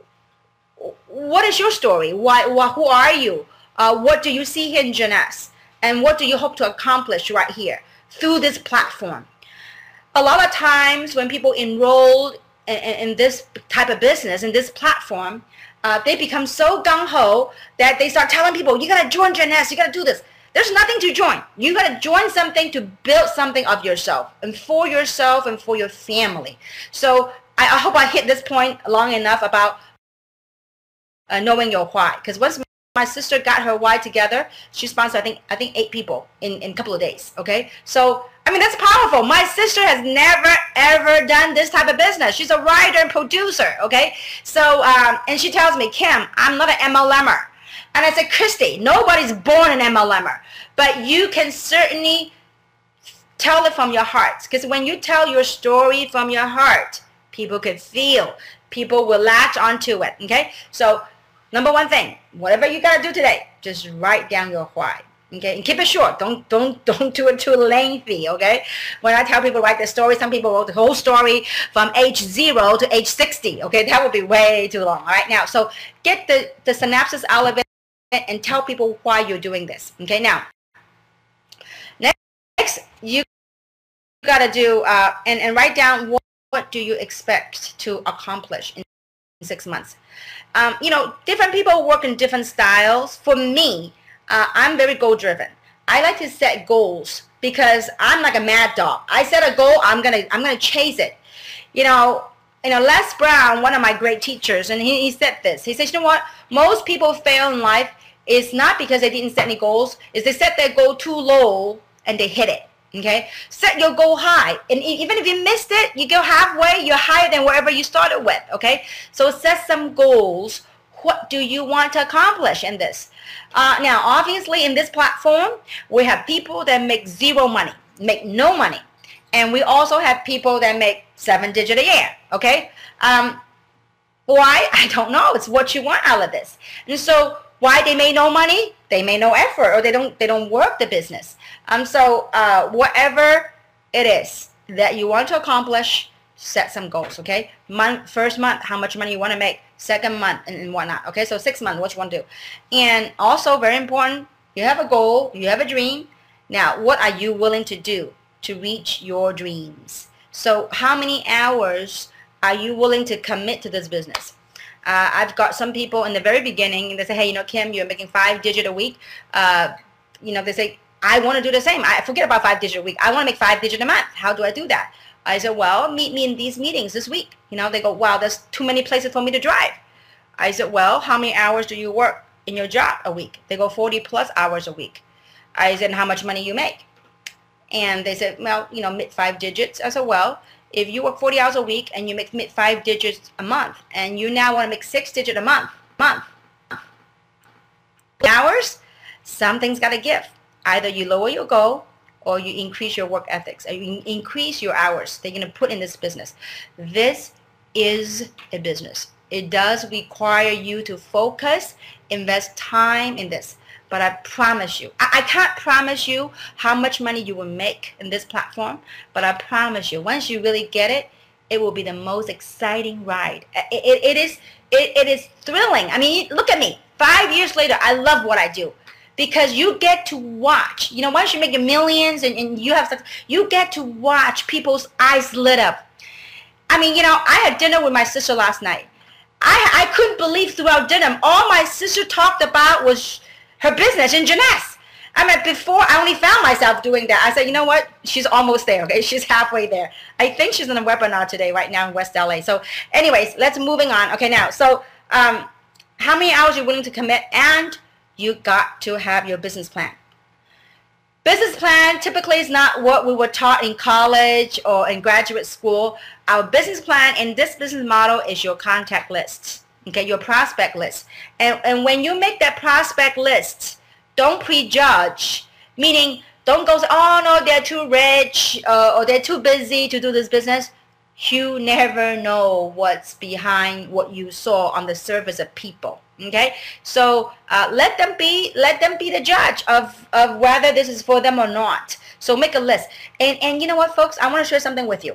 what is your story, why, why who are you, uh, what do you see here in Jeunesse, and what do you hope to accomplish right here through this platform. A lot of times when people enroll in this type of business, in this platform, uh, they become so gung-ho that they start telling people, you got to join Jeunesse, you got to do this. There's nothing to join. You got to join something to build something of yourself and for yourself and for your family. So I, I hope I hit this point long enough about uh, knowing your why. Because once my sister got her why together, she sponsored, I think, I think eight people in, in a couple of days, okay? So I mean, that's powerful. My sister has never, ever done this type of business. She's a writer and producer, okay? So, um, and she tells me, Kim, I'm not an M L M er. And I said, Christy, nobody's born an M L M er. But you can certainly tell it from your heart. Because when you tell your story from your heart, people can feel. People will latch onto it, okay? So, number one thing, whatever you got to do today, just write down your why. Okay, and keep it short. Don't don't don't do it too lengthy. Okay, when I tell people write the story, some people wrote the whole story from age zero to age sixty. Okay, that would be way too long. All right, now so get the the synopsis out of it and tell people why you're doing this. Okay, now next you got to do uh, and and write down what, what do you expect to accomplish in six months. Um, you know, different people work in different styles. For me, Uh, I'm very goal driven. I like to set goals because I'm like a mad dog. I set a goal, I'm gonna I'm gonna chase it. You know, you know, Les Brown, one of my great teachers, and he, he said this. He said, you know what? Most people fail in life is not because they didn't set any goals, is they set their goal too low and they hit it. Okay? Set your goal high. And even if you missed it, you go halfway, you're higher than wherever you started with. Okay? So set some goals. What do you want to accomplish in this? Uh, now, obviously, in this platform, we have people that make zero money, make no money. And we also have people that make seven digit a year, okay? Um, why? I don't know. It's what you want out of this. And so why they make no money? They make no effort, or they don't, they don't work the business. Um, so uh, whatever it is that you want to accomplish, set some goals, okay? Month, first month, how much money you want to make. second month, and, and whatnot. Okay, so six months, what you want to do. And also very important, you have a goal, you have a dream. Now, what are you willing to do to reach your dreams? So how many hours are you willing to commit to this business? Uh, I've got some people in the very beginning, and they say, hey, you know, Kim, you're making five digit a week. Uh, you know, they say, I want to do the same. I forget about five digit a week. I want to make five digit a month. How do I do that? I said, well, meet me in these meetings this week. You know, they go, wow, there's too many places for me to drive. I said, well, how many hours do you work in your job a week? They go forty plus hours a week. I said, how much money you make? And they said, well, you know, mid five digits. I said, well, if you work forty hours a week and you make mid five digits a month, and you now want to make six digit a month, month, hours, something's got to give. Either you lower your goal or you increase your work ethics, or you increase your hours that you're going to put in this business. This is a business. It does require you to focus, invest time in this. But I promise you, I, I can't promise you how much money you will make in this platform, but I promise you, once you really get it, it will be the most exciting ride. It, it, it is it, it is thrilling. I mean, look at me. Five years later, I love what I do. Because you get to watch, you know, once you make your millions and, and you have stuff, you get to watch people's eyes lit up. I mean, you know, I had dinner with my sister last night. I, I couldn't believe throughout dinner, all my sister talked about was her business in Jeunesse. I mean, before I only found myself doing that. I said, you know what? She's almost there, okay? She's halfway there. I think she's in a webinar today right now in West L A. So anyways, let's moving on. Okay, now, so um, how many hours are you willing to commit? And you got to have your business plan. Business plan typically is not what we were taught in college or in graduate school. Our business plan in this business model is your contact list, okay, your prospect list. And, and when you make that prospect list, don't prejudge, meaning don't go say, oh no, they're too rich uh, or they're too busy to do this business. You never know what's behind what you saw on the surface of people. Okay, so uh, let them be let them be the judge of, of whether this is for them or not. So make a list. And and you know what, folks, I want to share something with you.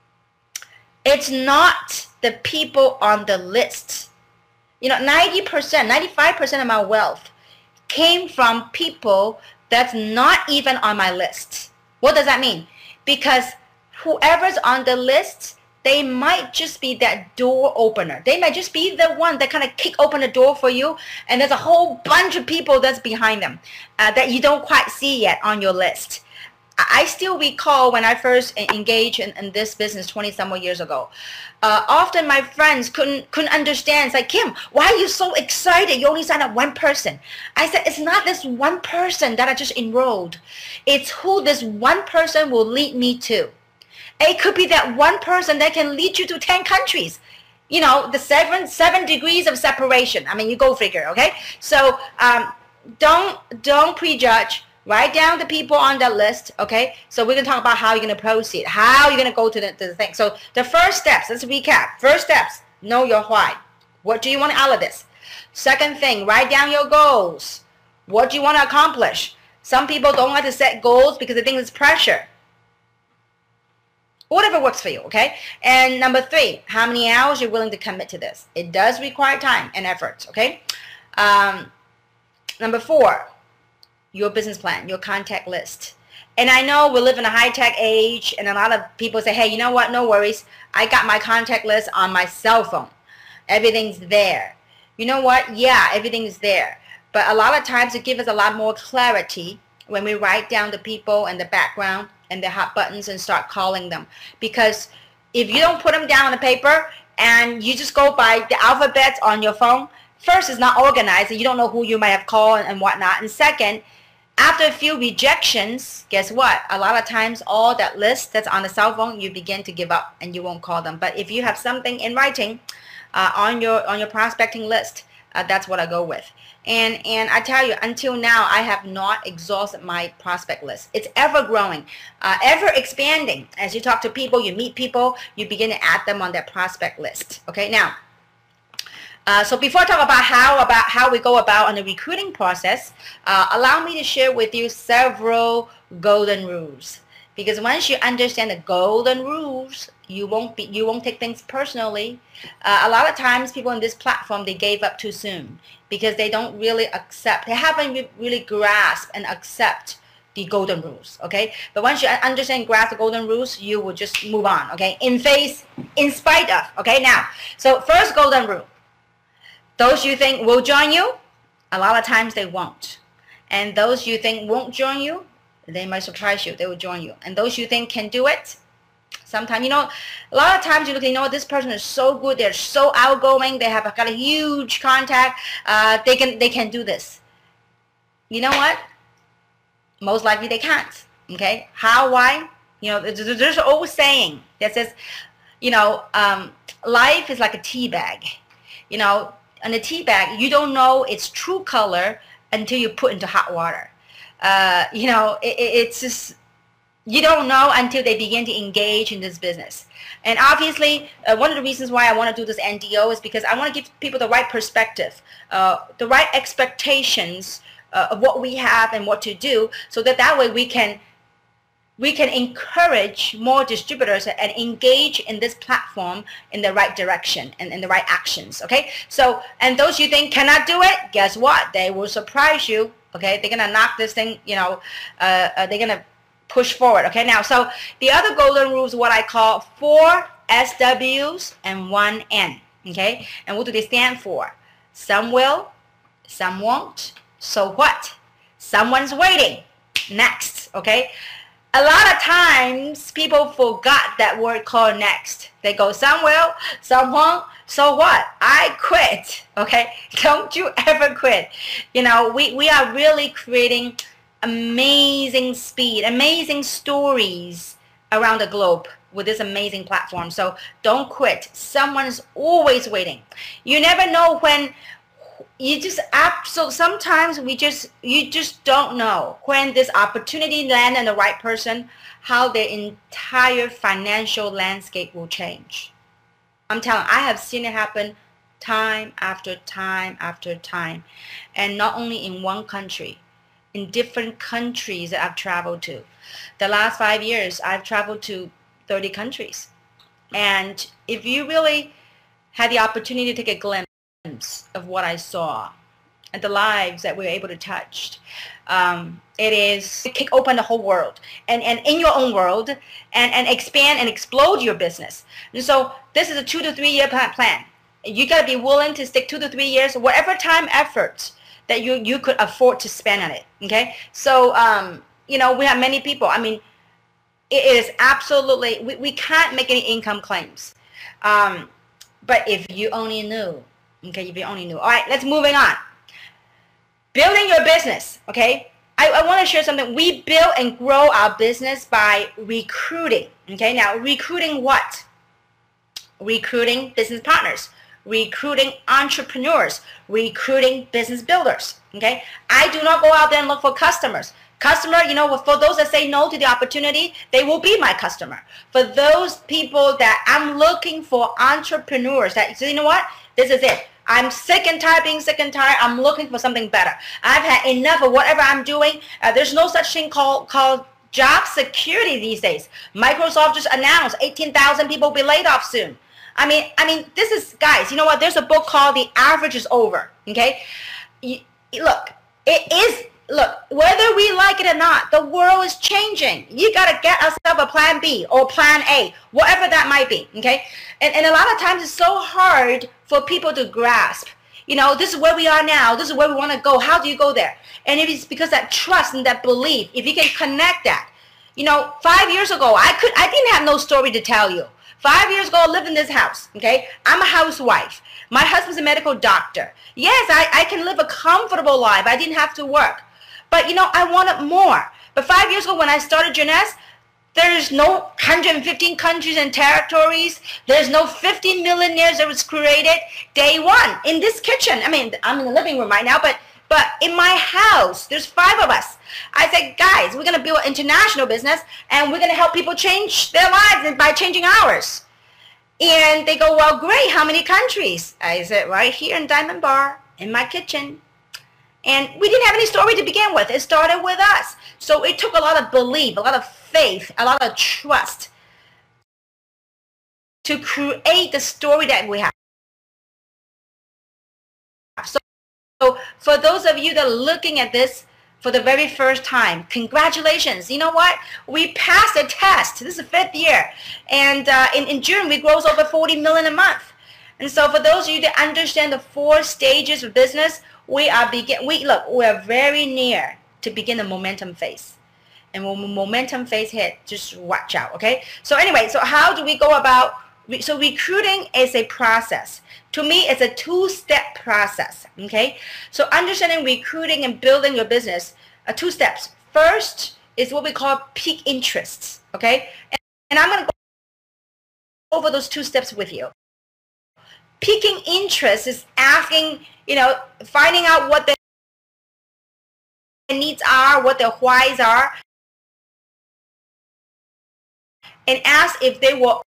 It's not the people on the list. You know, ninety percent, ninety-five percent of my wealth came from people that's not even on my list. What does that mean? Because whoever's on the list, they might just be that door opener. They might just be the one that kind of kick open the door for you, and there's a whole bunch of people that's behind them uh, that you don't quite see yet on your list. I still recall when I first engaged in, in this business twenty some more years ago. Uh, often my friends couldn't couldn't understand. It's like, Kim, why are you so excited? You only signed up one person. I said, it's not this one person that I just enrolled. It's who this one person will lead me to. It could be that one person that can lead you to ten countries. You know, the seven seven degrees of separation. I mean, you go figure, okay? So um, don't don't prejudge. Write down the people on that list, okay? So we're going to talk about how you're going to proceed, how you're going to go to the, to the thing. So the first steps, let's recap. First steps, know your why. What do you want out of this? Second thing, write down your goals. What do you want to accomplish? Some people don't like to set goals because they think it's pressure. Whatever works for you, okay? And number three, how many hours you're willing to commit to this. It does require time and effort, okay? Um, number four, your business plan, your contact list. And I know we live in a high-tech age, and a lot of people say, hey, you know what? No worries. I got my contact list on my cell phone. Everything's there. You know what? Yeah, everything's there. But a lot of times it gives us a lot more clarity when we write down the people and the background and the hot buttons and start calling them. Because if you don't put them down on the paper and you just go by the alphabets on your phone, first, it's not organized and you don't know who you might have called and whatnot. And second, after a few rejections, guess what? A lot of times all that list that's on the cell phone, you begin to give up and you won't call them. But if you have something in writing uh, on your on your prospecting list, uh, that's what I go with. And and I tell you, until now, I have not exhausted my prospect list. It's ever growing, uh, ever expanding. As you talk to people, you meet people, you begin to add them on that prospect list. Okay, now. Uh, so before I talk about how about how we go about on the recruiting process, uh, allow me to share with you several golden rules. Because once you understand the golden rules, you won't be, you won't take things personally. Uh, a lot of times people on this platform, they gave up too soon because they don't really accept, they haven't re really grasped and accept the golden rules, okay? But once you understand and grasp the golden rules, you will just move on, okay? In face, in spite of, okay? Now, so first golden rule. Those you think will join you, a lot of times they won't. And those you think won't join you, they might surprise you. They will join you. And those you think can do it, sometimes, you know, a lot of times you look, you know, this person is so good. They're so outgoing. They have got a huge contact. Uh, they can, they can do this. You know what? Most likely they can't. Okay. How? Why? You know, there's, there's an old saying that says, you know, um, life is like a tea bag. You know, in a tea bag, you don't know its true color until you put into hot water. Uh, you know, it, it, it's just, you don't know until they begin to engage in this business. And obviously, uh, one of the reasons why I want to do this N D O is because I want to give people the right perspective, uh, the right expectations uh, of what we have and what to do, so that that way we can we can encourage more distributors and engage in this platform in the right direction and in the right actions. Okay, so, and those you think cannot do it, guess what? They will surprise you. Okay, they're gonna knock this thing, you know, uh, uh, they're gonna push forward. Okay, now, so the other golden rule is what I call four S Ws and one N. Okay, and what do they stand for? Some will, some won't. So what? Someone's waiting. Next. Okay, a lot of times people forgot that word called next. They go, some will, some won't. So what? I quit. Okay, don't you ever quit. You know, we, we are really creating amazing speed, amazing stories around the globe with this amazing platform. So don't quit. Someone's always waiting. You never know when. You just absolutely, sometimes we just, you just don't know when this opportunity lands on the right person, how their entire financial landscape will change. I'm telling you, I have seen it happen time after time after time. And not only in one country, in different countries that I've traveled to. The last five years, I've traveled to thirty countries. And if you really had the opportunity to take a glimpse of what I saw and the lives that we were able to touch, um, it is kick open the whole world and, and in your own world and, and expand and explode your business. And so this is a two to three year plan. You got to be willing to stick two to three years, whatever time, effort that you, you could afford to spend on it. Okay. So, um, you know, we have many people. I mean, it is absolutely, we, we can't make any income claims. Um, but if you only knew, okay, if you only knew. All right, let's moving on. Building your business, okay? I, I want to share something. We build and grow our business by recruiting, okay? Now, recruiting what? Recruiting business partners, recruiting entrepreneurs, recruiting business builders, okay? I do not go out there and look for customers. Customer, you know, for those that say no to the opportunity, they will be my customer. For those people that I'm looking for entrepreneurs that, so you know what? This is it. I'm sick and tired being sick and tired. I'm looking for something better. I've had enough of whatever I'm doing. Uh, there's no such thing called, called job security these days. Microsoft just announced eighteen thousand people will be laid off soon. I mean, I mean, this is, guys, you know what? There's a book called The Average is Over, okay? You, look, it is, look, whether we like it or not, the world is changing. You got to get yourself a plan B or plan A, whatever that might be, okay? And, and a lot of times it's so hard for people to grasp. You know, this is where we are now. This is where we want to go. How do you go there? And it is because that trust and that belief, if you can connect that. You know, five years ago, I could, I didn't have no story to tell you. Five years ago, I lived in this house, okay? I'm a housewife. My husband's a medical doctor. Yes, I, I can live a comfortable life. I didn't have to work. But, you know, I wanted more. But five years ago when I started Jeunesse, there's no one hundred fifteen countries and territories. There's no fifty millionaires that was created day one in this kitchen. I mean, I'm in the living room right now, but but in my house, there's five of us. I said, guys, we're going to build an international business, and we're going to help people change their lives by changing ours. And they go, well, great. How many countries? I said, right here in Diamond Bar, in my kitchen. And we didn't have any story to begin with. It started with us. So it took a lot of belief, a lot of faith, a lot of trust to create the story that we have. So, so for those of you that are looking at this for the very first time, congratulations. You know what? We passed the test. This is the fifth year. And uh, in, in June, we gross over forty million a month. And so for those of you that understand the four stages of business, we are begin. We look. We are very near to begin the momentum phase. And when the momentum phase hit, just watch out. Okay. So anyway, so how do we go about? So recruiting is a process. To me, it's a two-step process. Okay. So understanding recruiting and building your business, uh, two steps. First is what we call peak interests. Okay. And, and I'm going to go over those two steps with you. Piquing interest is asking, you know, finding out what their needs are, what their whys are, and ask if they were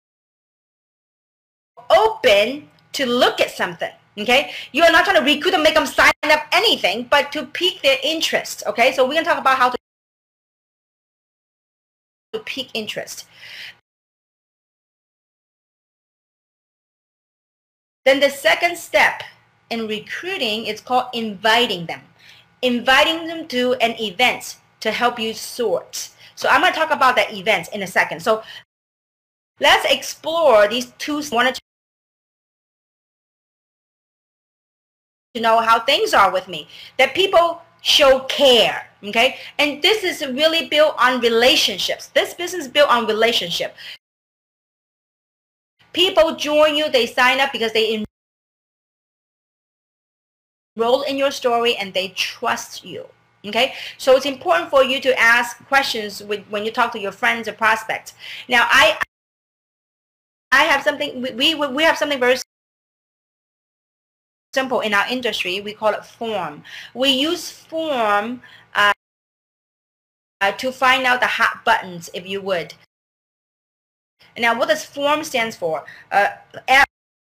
open to look at something. Okay, you are not trying to recruit and make them sign up anything, but to pique their interest. Okay, so we're going to talk about how to pique interest. Then the second step in recruiting is called inviting them. Inviting them to an event to help you sort. So I'm going to talk about that event in a second. So let's explore these two. I wanted to know how things are with me. That people show care. Okay? And this is really built on relationships. This business is built on relationship. People join you, they sign up because they enroll in your story and they trust you. Okay, so it's important for you to ask questions with, when you talk to your friends or prospects. Now, I I have something we we, we have something very simple in our industry. We call it form. We use form uh, uh, to find out the hot buttons, if you would. Now, what does form stands for? Uh, F,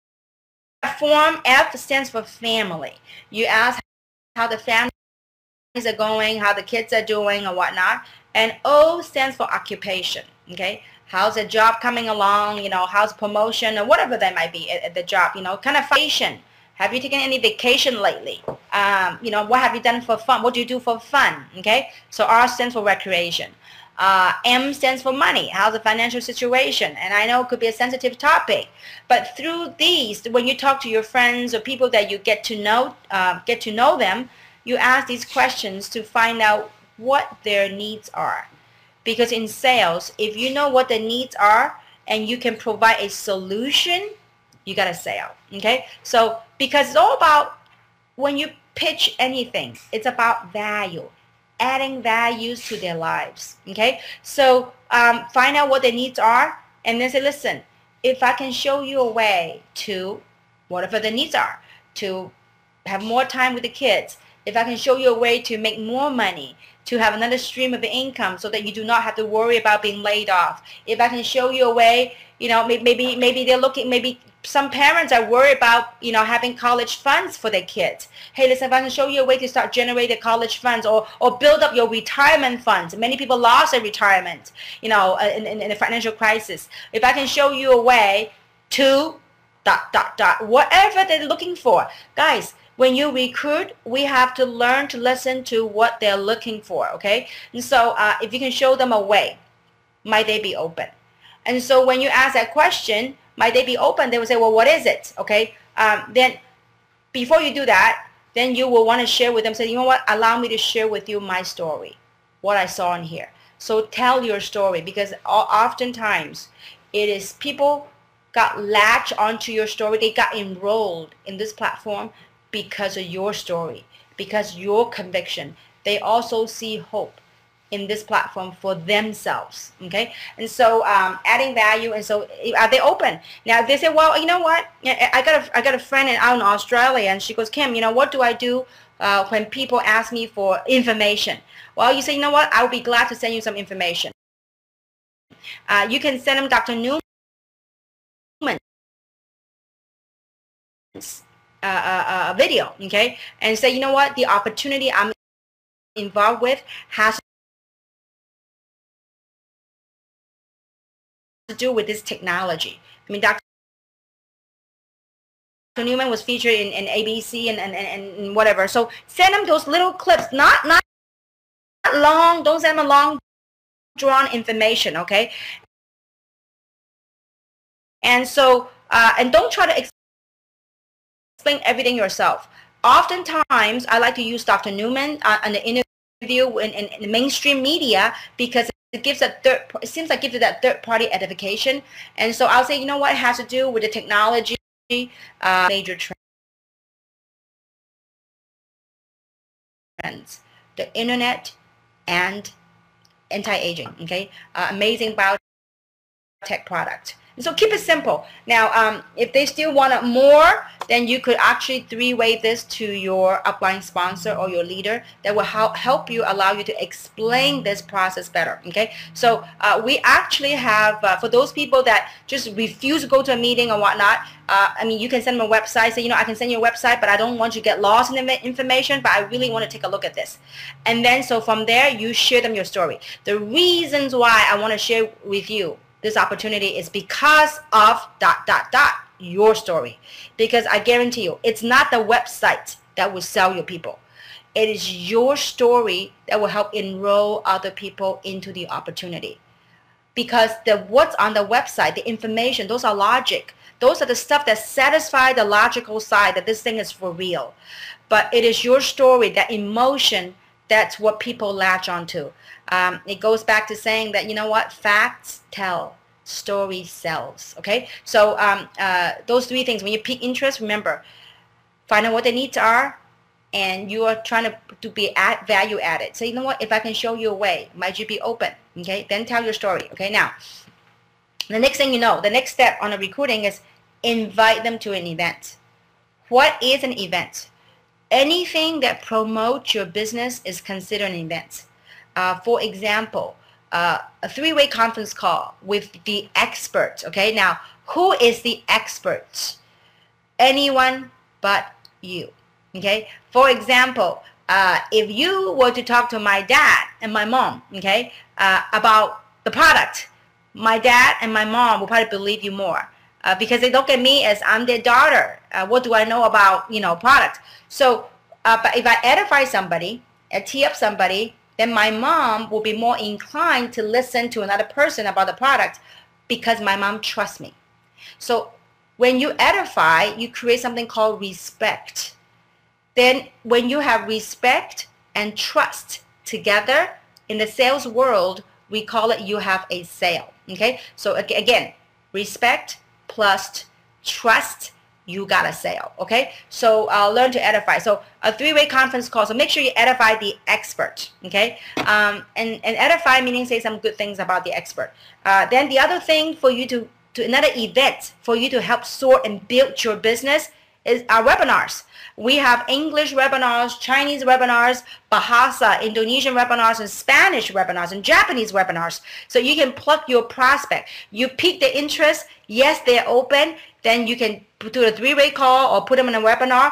form F stands for family. You ask how the family are going, how the kids are doing, or whatnot. And O stands for occupation. Okay, how's the job coming along? You know, how's promotion or whatever that might be at, at the job. You know, kind of vacation. Have you taken any vacation lately? Um, you know, what have you done for fun? What do you do for fun? Okay, so R stands for recreation. Uh, M stands for money. How's the financial situation? And I know it could be a sensitive topic, but through these, when you talk to your friends or people that you get to know, uh, get to know them, you ask these questions to find out what their needs are. Because in sales, if you know what the needs are and you can provide a solution, you got to sell. Okay? So because it's all about, when you pitch anything, it's about value. Adding values to their lives. Okay, so um, find out what their needs are, and then say, listen, if I can show you a way to, whatever the needs are, to have more time with the kids, if I can show you a way to make more money, to have another stream of income so that you do not have to worry about being laid off, if I can show you a way, you know, maybe maybe they're looking, maybe some parents are worried about, you know, having college funds for their kids. Hey, listen, if I can show you a way to start generating college funds, or or build up your retirement funds. Many people lost their retirement, you know, in, in, in the financial crisis. If I can show you a way to dot, dot, dot, whatever they're looking for. Guys, when you recruit, we have to learn to listen to what they're looking for, okay? And so uh, if you can show them a way, might they be open? And so when you ask that question, might they be open? They will say, well, what is it? Okay. Um, then before you do that, then you will want to share with them, say, you know what, allow me to share with you my story, what I saw in here. So tell your story, because oftentimes it is people got latched onto your story. They got enrolled in this platform because of your story, because your conviction. They also see hope in this platform for themselves. Okay, and so um, adding value, and so are they open? Now they say, well, you know what, I got a I got a friend in, out in Australia, and she goes, Kim, you know, what do I do uh, when people ask me for information? Well, you say, you know what, I'll be glad to send you some information. Uh, you can send them Doctor Newman's uh, uh, uh, video, okay, and say, you know what, the opportunity I'm involved with has to do with this technology. I mean, Doctor Newman was featured in, in A B C and, and, and whatever. So send them those little clips, not not long. Don't send them a long drawn information, okay? And so, uh, and don't try to explain everything yourself. Oftentimes, I like to use Doctor Newman uh, on the interview in, in, in mainstream media because it gives a third, it seems like gives it that third party edification. And so I'll say, you know what, it has to do with the technology, uh, major trends, the internet, and anti-aging, okay? Uh, amazing biotech product. And so keep it simple. Now, um, if they still want more, then you could actually three-way this to your upline sponsor or your leader that will help help you, allow you to explain this process better, okay? So uh, we actually have, uh, for those people that just refuse to go to a meeting or whatnot, uh, I mean, you can send them a website, say, you know, I can send you a website, but I don't want you to get lost in the information, but I really want to take a look at this. And then, so from there, you share them your story. The reasons why I want to share with you this opportunity is because of dot, dot, dot, your story. Because I guarantee you, it's not the website that will sell your people. It is your story that will help enroll other people into the opportunity. Because the what's on the website, the information, those are logic. Those are the stuff that satisfy the logical side that this thing is for real. But it is your story, that emotion, that's what people latch onto. Um, it goes back to saying that, you know what, facts tell, story sells, okay? So um, uh, those three things, when you pique interest, remember, find out what the needs are, and you are trying to, to be add, value added. So you know what, if I can show you a way, might you be open, okay? Then tell your story, okay? Now, the next thing you know, the next step on the recruiting is invite them to an event. What is an event? Anything that promotes your business is considered an event. Uh, for example, uh, a three-way conference call with the expert. Okay, now who is the expert? Anyone but you. Okay, for example, uh, if you were to talk to my dad and my mom, okay, uh, about the product, my dad and my mom will probably believe you more. Uh, because they look at me as I'm their daughter. Uh, what do I know about, you know, product? So, uh, but if I edify somebody, I tee up somebody, then my mom will be more inclined to listen to another person about the product because my mom trusts me. So when you edify, you create something called respect. Then when you have respect and trust together in the sales world, we call it you have a sale. Okay? So again, respect plus trust, you got a sale. Okay, so uh, learn to edify. So a three-way conference call, so make sure you edify the expert. Okay, um, and, and edify meaning say some good things about the expert. Uh, then the other thing for you to, to another event for you to help sort and build your business is our webinars. We have English webinars, Chinese webinars, Bahasa, Indonesian webinars, and Spanish webinars, and Japanese webinars. So you can plug your prospect. You pique the interest. Yes, they're open. Then you can do a three-way call or put them in a webinar.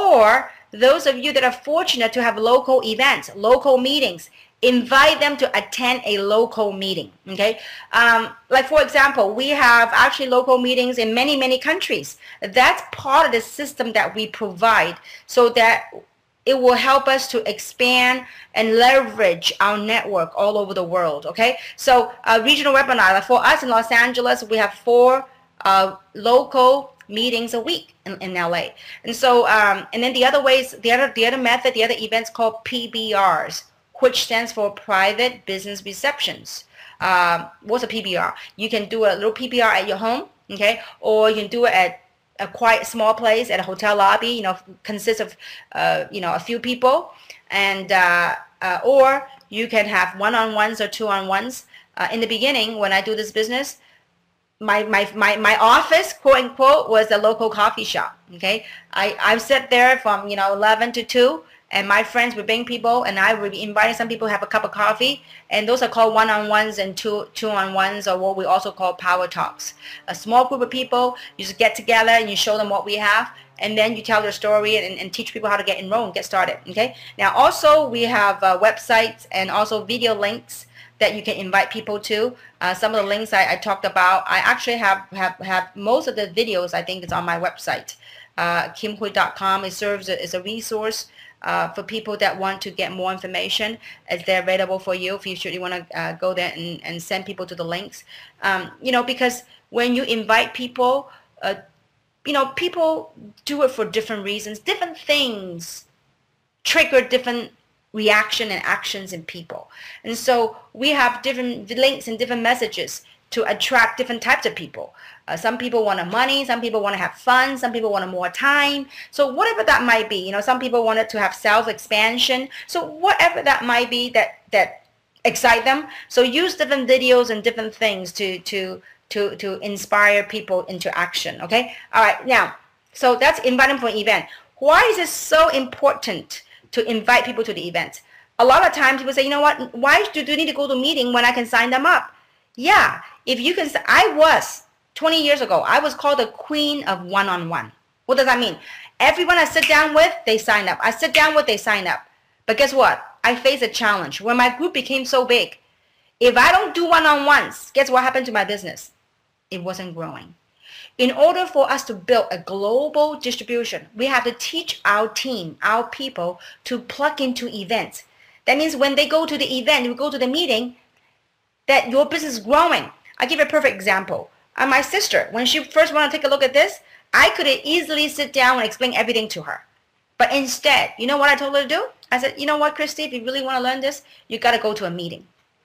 Or those of you that are fortunate to have local events, local meetings, invite them to attend a local meeting. Okay, um, like for example, we have actually local meetings in many many countries. That's part of the system that we provide, so that it will help us to expand and leverage our network all over the world. Okay, so uh, regional webinar, like for us in Los Angeles, we have four uh, local meetings a week in, in L A. And so um, and then the other ways, the other the other method, the other events called P B Rs, which stands for private business receptions. Um, what's a P B R? You can do a little P B R at your home, okay, or you can do it at a quite small place at a hotel lobby. You know, consists of uh, you know a few people, and uh, uh, or you can have one-on-ones or two-on-ones. Uh, in the beginning, when I do this business, my my my my office, quote unquote, was a local coffee shop. Okay, I I sat there from you know eleven to two. And my friends would bring people, and I would be inviting some people to have a cup of coffee. And those are called one-on-ones and two, two-on-ones, or what we also call power talks. A small group of people, you just get together and you show them what we have. and then you tell your story and, and teach people how to get enrolled and get started. Okay. Now also we have uh, websites and also video links that you can invite people to. Uh, some of the links I, I talked about, I actually have, have, have most of the videos, I think it's on my website, uh, kim hui dot com. It serves as a resource uh, for people that want to get more information, as they're available for you if you should you want to uh, go there and, and send people to the links. Um, you know, because when you invite people, uh, you know, people do it for different reasons. Different things trigger different reaction and actions in people. And so we have different links and different messages to attract different types of people. Uh, some people want money, some people want to have fun, some people want more time. So whatever that might be, you know, some people wanted to have self-expansion. So whatever that might be that that excite them. So use different videos and different things to to to to inspire people into action. Okay. All right. Now, so that's inviting for an event. Why is it so important to invite people to the event? A lot of times people say, you know what, why do you need to go to a meeting when I can sign them up? Yeah, if you can, I was, twenty years ago, I was called the queen of one-on-one. What does that mean? Everyone I sit down with, they sign up. I sit down with, they sign up. But guess what? I faced a challenge. When my group became so big, if I don't do one-on-ones, guess what happened to my business? It wasn't growing. In order for us to build a global distribution, we have to teach our team, our people, to plug into events. That means when they go to the event, we go to the meeting, that your business is growing. I'll give you a perfect example. Uh, my sister, when she first wanted to take a look at this, I could easily sit down and explain everything to her. But instead, you know what I told her to do? I said, you know what, Christy, if you really want to learn this, you got to go to a meeting.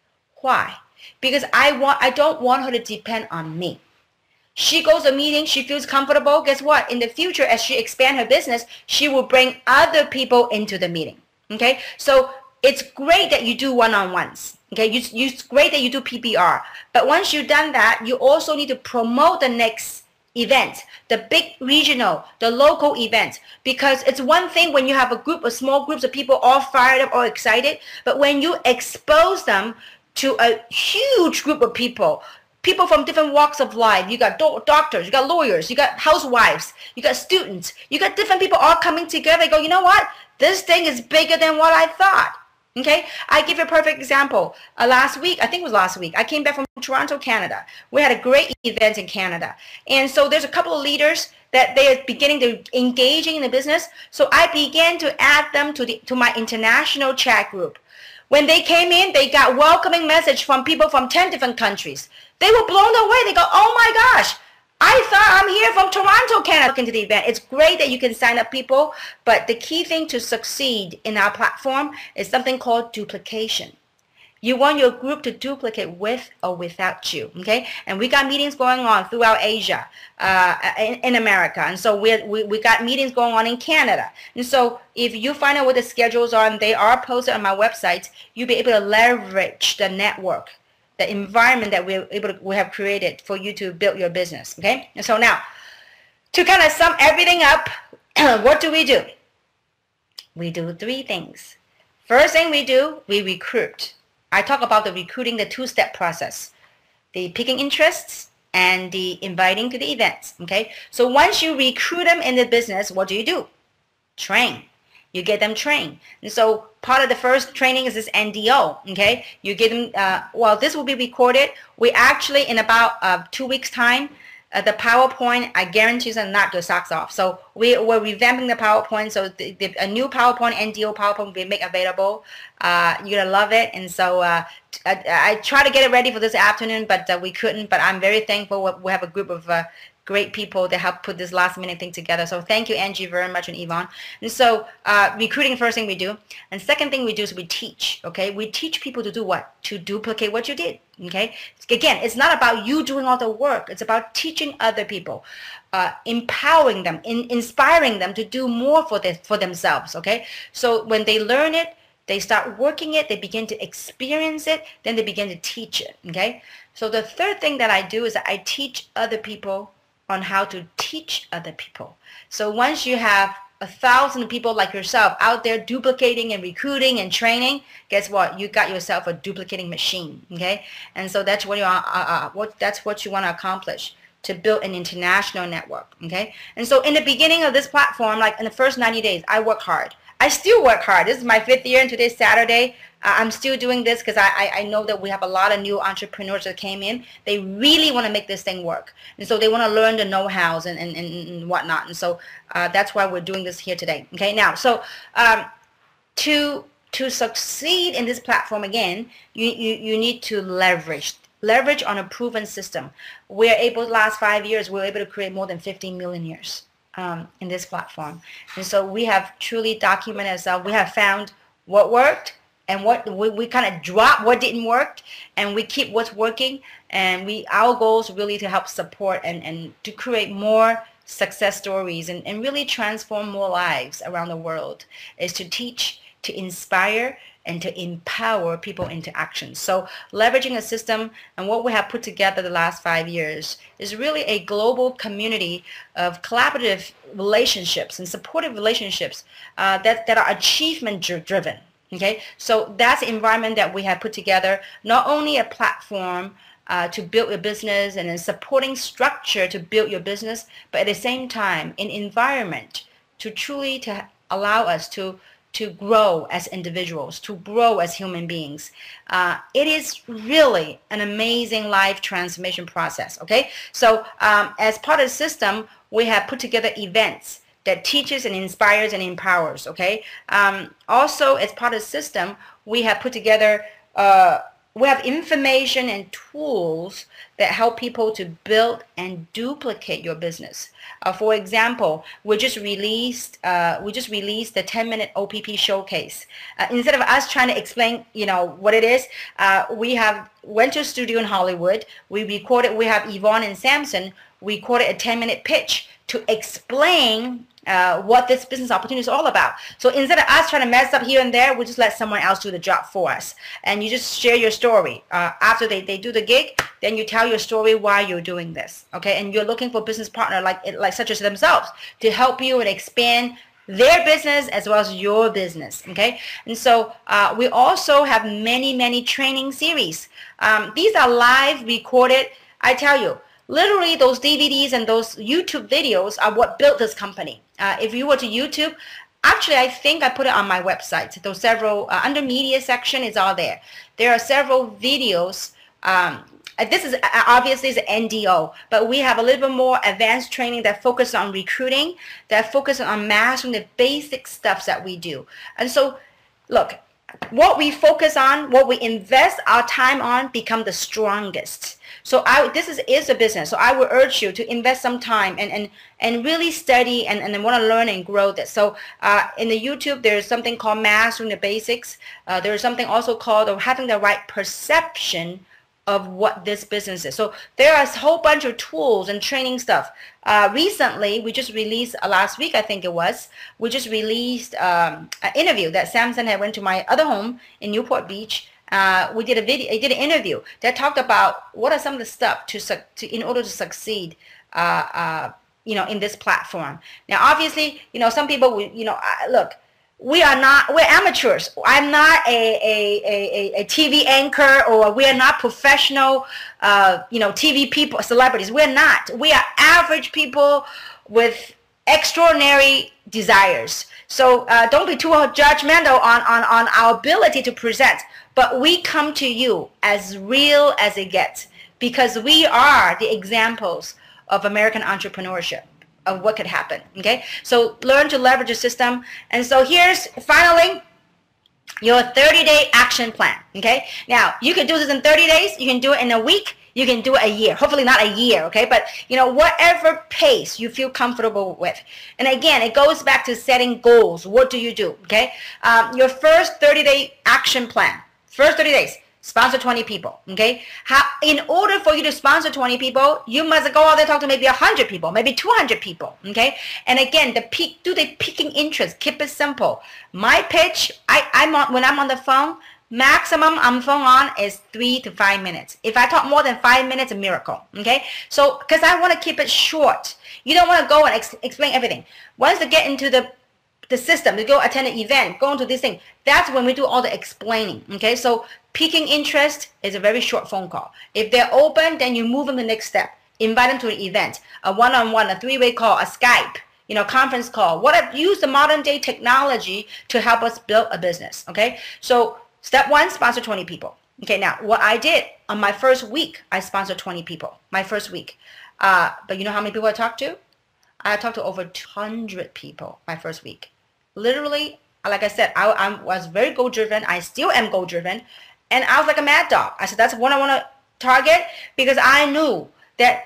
Why? Because I want, I don't want her to depend on me. She goes to a meeting, she feels comfortable. Guess what? In the future, as she expands her business, she will bring other people into the meeting. Okay? So it's great that you do one-on-ones. Okay? You, you, it's great that you do P P R. But once you've done that, you also need to promote the next event, the big regional, the local event. Because it's one thing when you have a group of small groups of people all fired up or excited, but when you expose them to a huge group of people, people from different walks of life. You got do doctors, you got lawyers, you got housewives, you got students, you got different people all coming together. They go, you know what? This thing is bigger than what I thought. Okay, I give you a perfect example. Uh, last week, I think it was last week, I came back from Toronto, Canada. We had a great event in Canada. And so there's a couple of leaders that they are beginning to engaging in the business. So I began to add them to, the, to my international chat group. When they came in, they got welcoming message from people from ten different countries. They were blown away. They go, oh my gosh, I thought I'm here from Toronto, Canada, into the event. It's great that you can sign up people, but the key thing to succeed in our platform is something called duplication. You want your group to duplicate with or without you, okay? And we got meetings going on throughout Asia, uh, in, in America. And so we, we, we got meetings going on in Canada. And so if you find out what the schedules are, and they are posted on my website, you'll be able to leverage the network, the environment that we're able to, we have created for you to build your business, okay? And so now, to kind of sum everything up, what do we do? We do three things. First thing we do, we recruit. I talk about the recruiting, the two-step process, the picking interests and the inviting to the events, okay? So once you recruit them in the business, what do you do? Train. You get them trained. And so part of the first training is this N D O, okay? You get them, uh, well, this will be recorded. We actually, in about uh, two weeks' time, uh, the PowerPoint, I guarantee you, will knock your socks off. So we, we're revamping the PowerPoint. So the, the, a new PowerPoint, N D O PowerPoint will be made available. Uh, you're going to love it. And so uh, I, I try to get it ready for this afternoon, but uh, we couldn't. But I'm very thankful. We have a group of uh, great people that help put this last minute thing together. So thank you, Angie, very much, and Yvonne. And so uh, recruiting, first thing we do. And second thing we do is we teach, okay? We teach people to do what? To duplicate what you did, okay? Again, it's not about you doing all the work. It's about teaching other people, uh, empowering them, in, inspiring them to do more for, this, for themselves, okay? So when they learn it, they start working it, they begin to experience it, then they begin to teach it, okay? So the third thing that I do is that I teach other people on how to teach other people. So once you have a thousand people like yourself out there duplicating and recruiting and training, guess what? You got yourself a duplicating machine, okay? And so that's what you uh, uh, what that's what you want to accomplish. to build an international network, okay? And so in the beginning of this platform, like in the first ninety days, I work hard. I still work hard. This is my fifth year, and today's Saturday. Uh, I'm still doing this because I, I, I know that we have a lot of new entrepreneurs that came in. They really want to make this thing work. And so they want to learn the know-hows and, and, and, and whatnot. And so uh, that's why we're doing this here today. Okay, now, so um, to, to succeed in this platform, again, you, you, you need to leverage. Leverage on a proven system. We're able, last five years, we're able to create more than fifteen million years um, in this platform. And so we have truly documented ourselves. We have found what worked, and what we, we kind of drop what didn't work, and we keep what's working. And we our goal is really to help support and, and to create more success stories and, and really transform more lives around the world, is to teach, to inspire, and to empower people into action. So leveraging a system, and what we have put together the last five years is really a global community of collaborative relationships and supportive relationships uh, that, that are achievement driven. Okay, so that's the environment that we have put together. Not only a platform uh, to build your business and a supporting structure to build your business, but at the same time, an environment to truly to allow us to to grow as individuals, to grow as human beings. Uh, it is really an amazing life transformation process. Okay, so um, as part of the system, we have put together events that teaches and inspires and empowers, okay? Um, also, as part of the system, we have put together, uh, we have information and tools that help people to build and duplicate your business. Uh, for example, we just released, uh, we just released the ten minute O P P showcase. Uh, instead of us trying to explain, you know, what it is, uh, we have went to a studio in Hollywood, we recorded, we have Yvonne and Samson, we recorded a ten minute pitch to explain uh, what this business opportunity is all about. So instead of us trying to mess up here and there, we just let someone else do the job for us. And you just share your story. Uh, after they, they do the gig, then you tell your story why you're doing this. Okay, and you're looking for a business partner like, like such as themselves to help you and expand their business as well as your business. Okay, and so uh, we also have many, many training series. Um, these are live recorded. I tell you, literally those D V Ds and those YouTube videos are what built this company. Uh, if you were to YouTube, actually I think I put it on my website. Those several, uh, under media section is all there. There are several videos. Um, this is uh, obviously is an N D O, but we have a little bit more advanced training that focuses on recruiting, that focuses on mastering the basic stuff that we do. And so, look, what we focus on, what we invest our time on, become the strongest. So I, this is, is a business. So I would urge you to invest some time and, and, and really study and, and want to learn and grow this. So uh, in the YouTube, there's something called Mastering the Basics. Uh, there's something also called having the right perception of what this business is. So there are a whole bunch of tools and training stuff. Uh, recently, we just released, uh, last week I think it was, we just released um, an interview that Samson had went to my other home in Newport Beach. Uh, we did a video, I did an interview that talked about what are some of the stuff to, to in order to succeed, uh, uh, you know, in this platform. Now, obviously, you know, some people, you know, uh, look, we are not, we're amateurs. I'm not a, a, a, a T V anchor, or we are not professional, uh, you know, T V people, celebrities. We're not. We are average people with extraordinary desires. So uh, don't be too judgmental on, on, on our ability to present. But we come to you as real as it gets, because we are the examples of American entrepreneurship, of what could happen. Okay, so learn to leverage the system. And so here's finally your thirty day action plan. Okay, now you can do this in thirty days, you can do it in a week, you can do it a year, hopefully not a year. Okay, but you know, whatever pace you feel comfortable with. And again, it goes back to setting goals. What do you do? Okay, um, your first thirty day action plan, first thirty days, sponsor twenty people. Okay, how, in order for you to sponsor twenty people, you must go out there and talk to maybe one hundred people, maybe two hundred people. Okay, and again, the peak, do the peaking interest, keep it simple. My pitch, I, I'm on, when I'm on the phone, maximum I'm phone on is three to five minutes. If I talk more than five minutes, a miracle. Okay, so because I want to keep it short. You don't want to go and ex explain everything. Once you get into the the system, to go attend an event, go into this thing, that's when we do all the explaining. Okay, so piquing interest is a very short phone call. If they're open, then you move on the next step. invite them to an event, a one-on-one, a three-way call, a Skype, you know, conference call. What use the modern day technology to help us build a business. Okay, so step one, sponsor twenty people. Okay, now what I did on my first week, I sponsored twenty people. My first week, uh, but you know how many people I talked to? I talked to over two hundred people my first week. Literally, like I said, I, I was very goal driven. I still am goal driven, and I was like a mad dog. I said that's what I want to target, because I knew that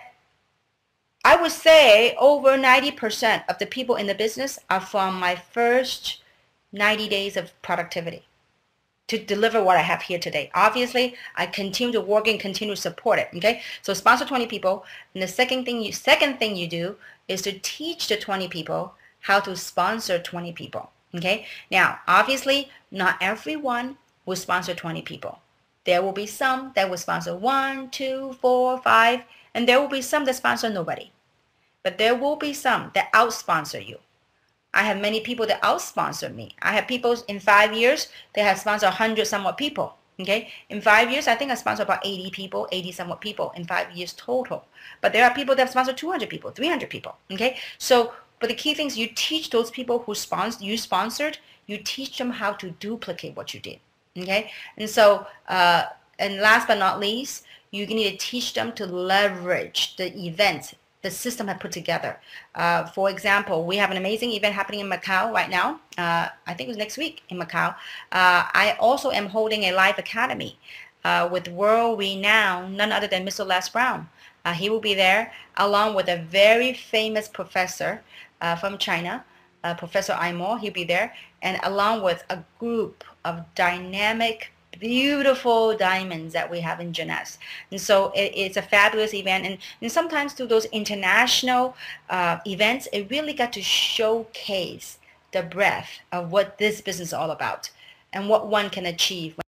I would say over ninety percent of the people in the business are from my first ninety days of productivity to deliver what I have here today. Obviously, I continue to work and continue to support it. Okay, so sponsor twenty people, and the second thing you second thing you do is to teach the twenty people how to sponsor twenty people. Okay, now obviously not everyone will sponsor twenty people. There will be some that will sponsor one, two, four, five, and there will be some that sponsor nobody. But there will be some that out-sponsor you. I have many people that out-sponsor me. I have people in five years that have sponsored one hundred somewhat people. Okay, in five years, I think I sponsored about eighty people, eighty somewhat people in five years total. But there are people that have sponsored two hundred people, three hundred people. Okay, so but the key thing is you teach those people who sponsor you sponsored, you teach them how to duplicate what you did. Okay, and so uh, and last but not least, you need to teach them to leverage the events the system had put together. Uh, for example, we have an amazing event happening in Macau right now. Uh, I think it was next week in Macau. Uh, I also am holding a live academy uh, with world-renowned, none other than Mister Les Brown. Uh, he will be there along with a very famous professor uh, from China, uh, Professor Aimo. He'll be there, and along with a group of dynamic, beautiful diamonds that we have in Jeunesse. And so it, it's a fabulous event, and, and sometimes through those international uh, events, it really got to showcase the breadth of what this business is all about and what one can achieve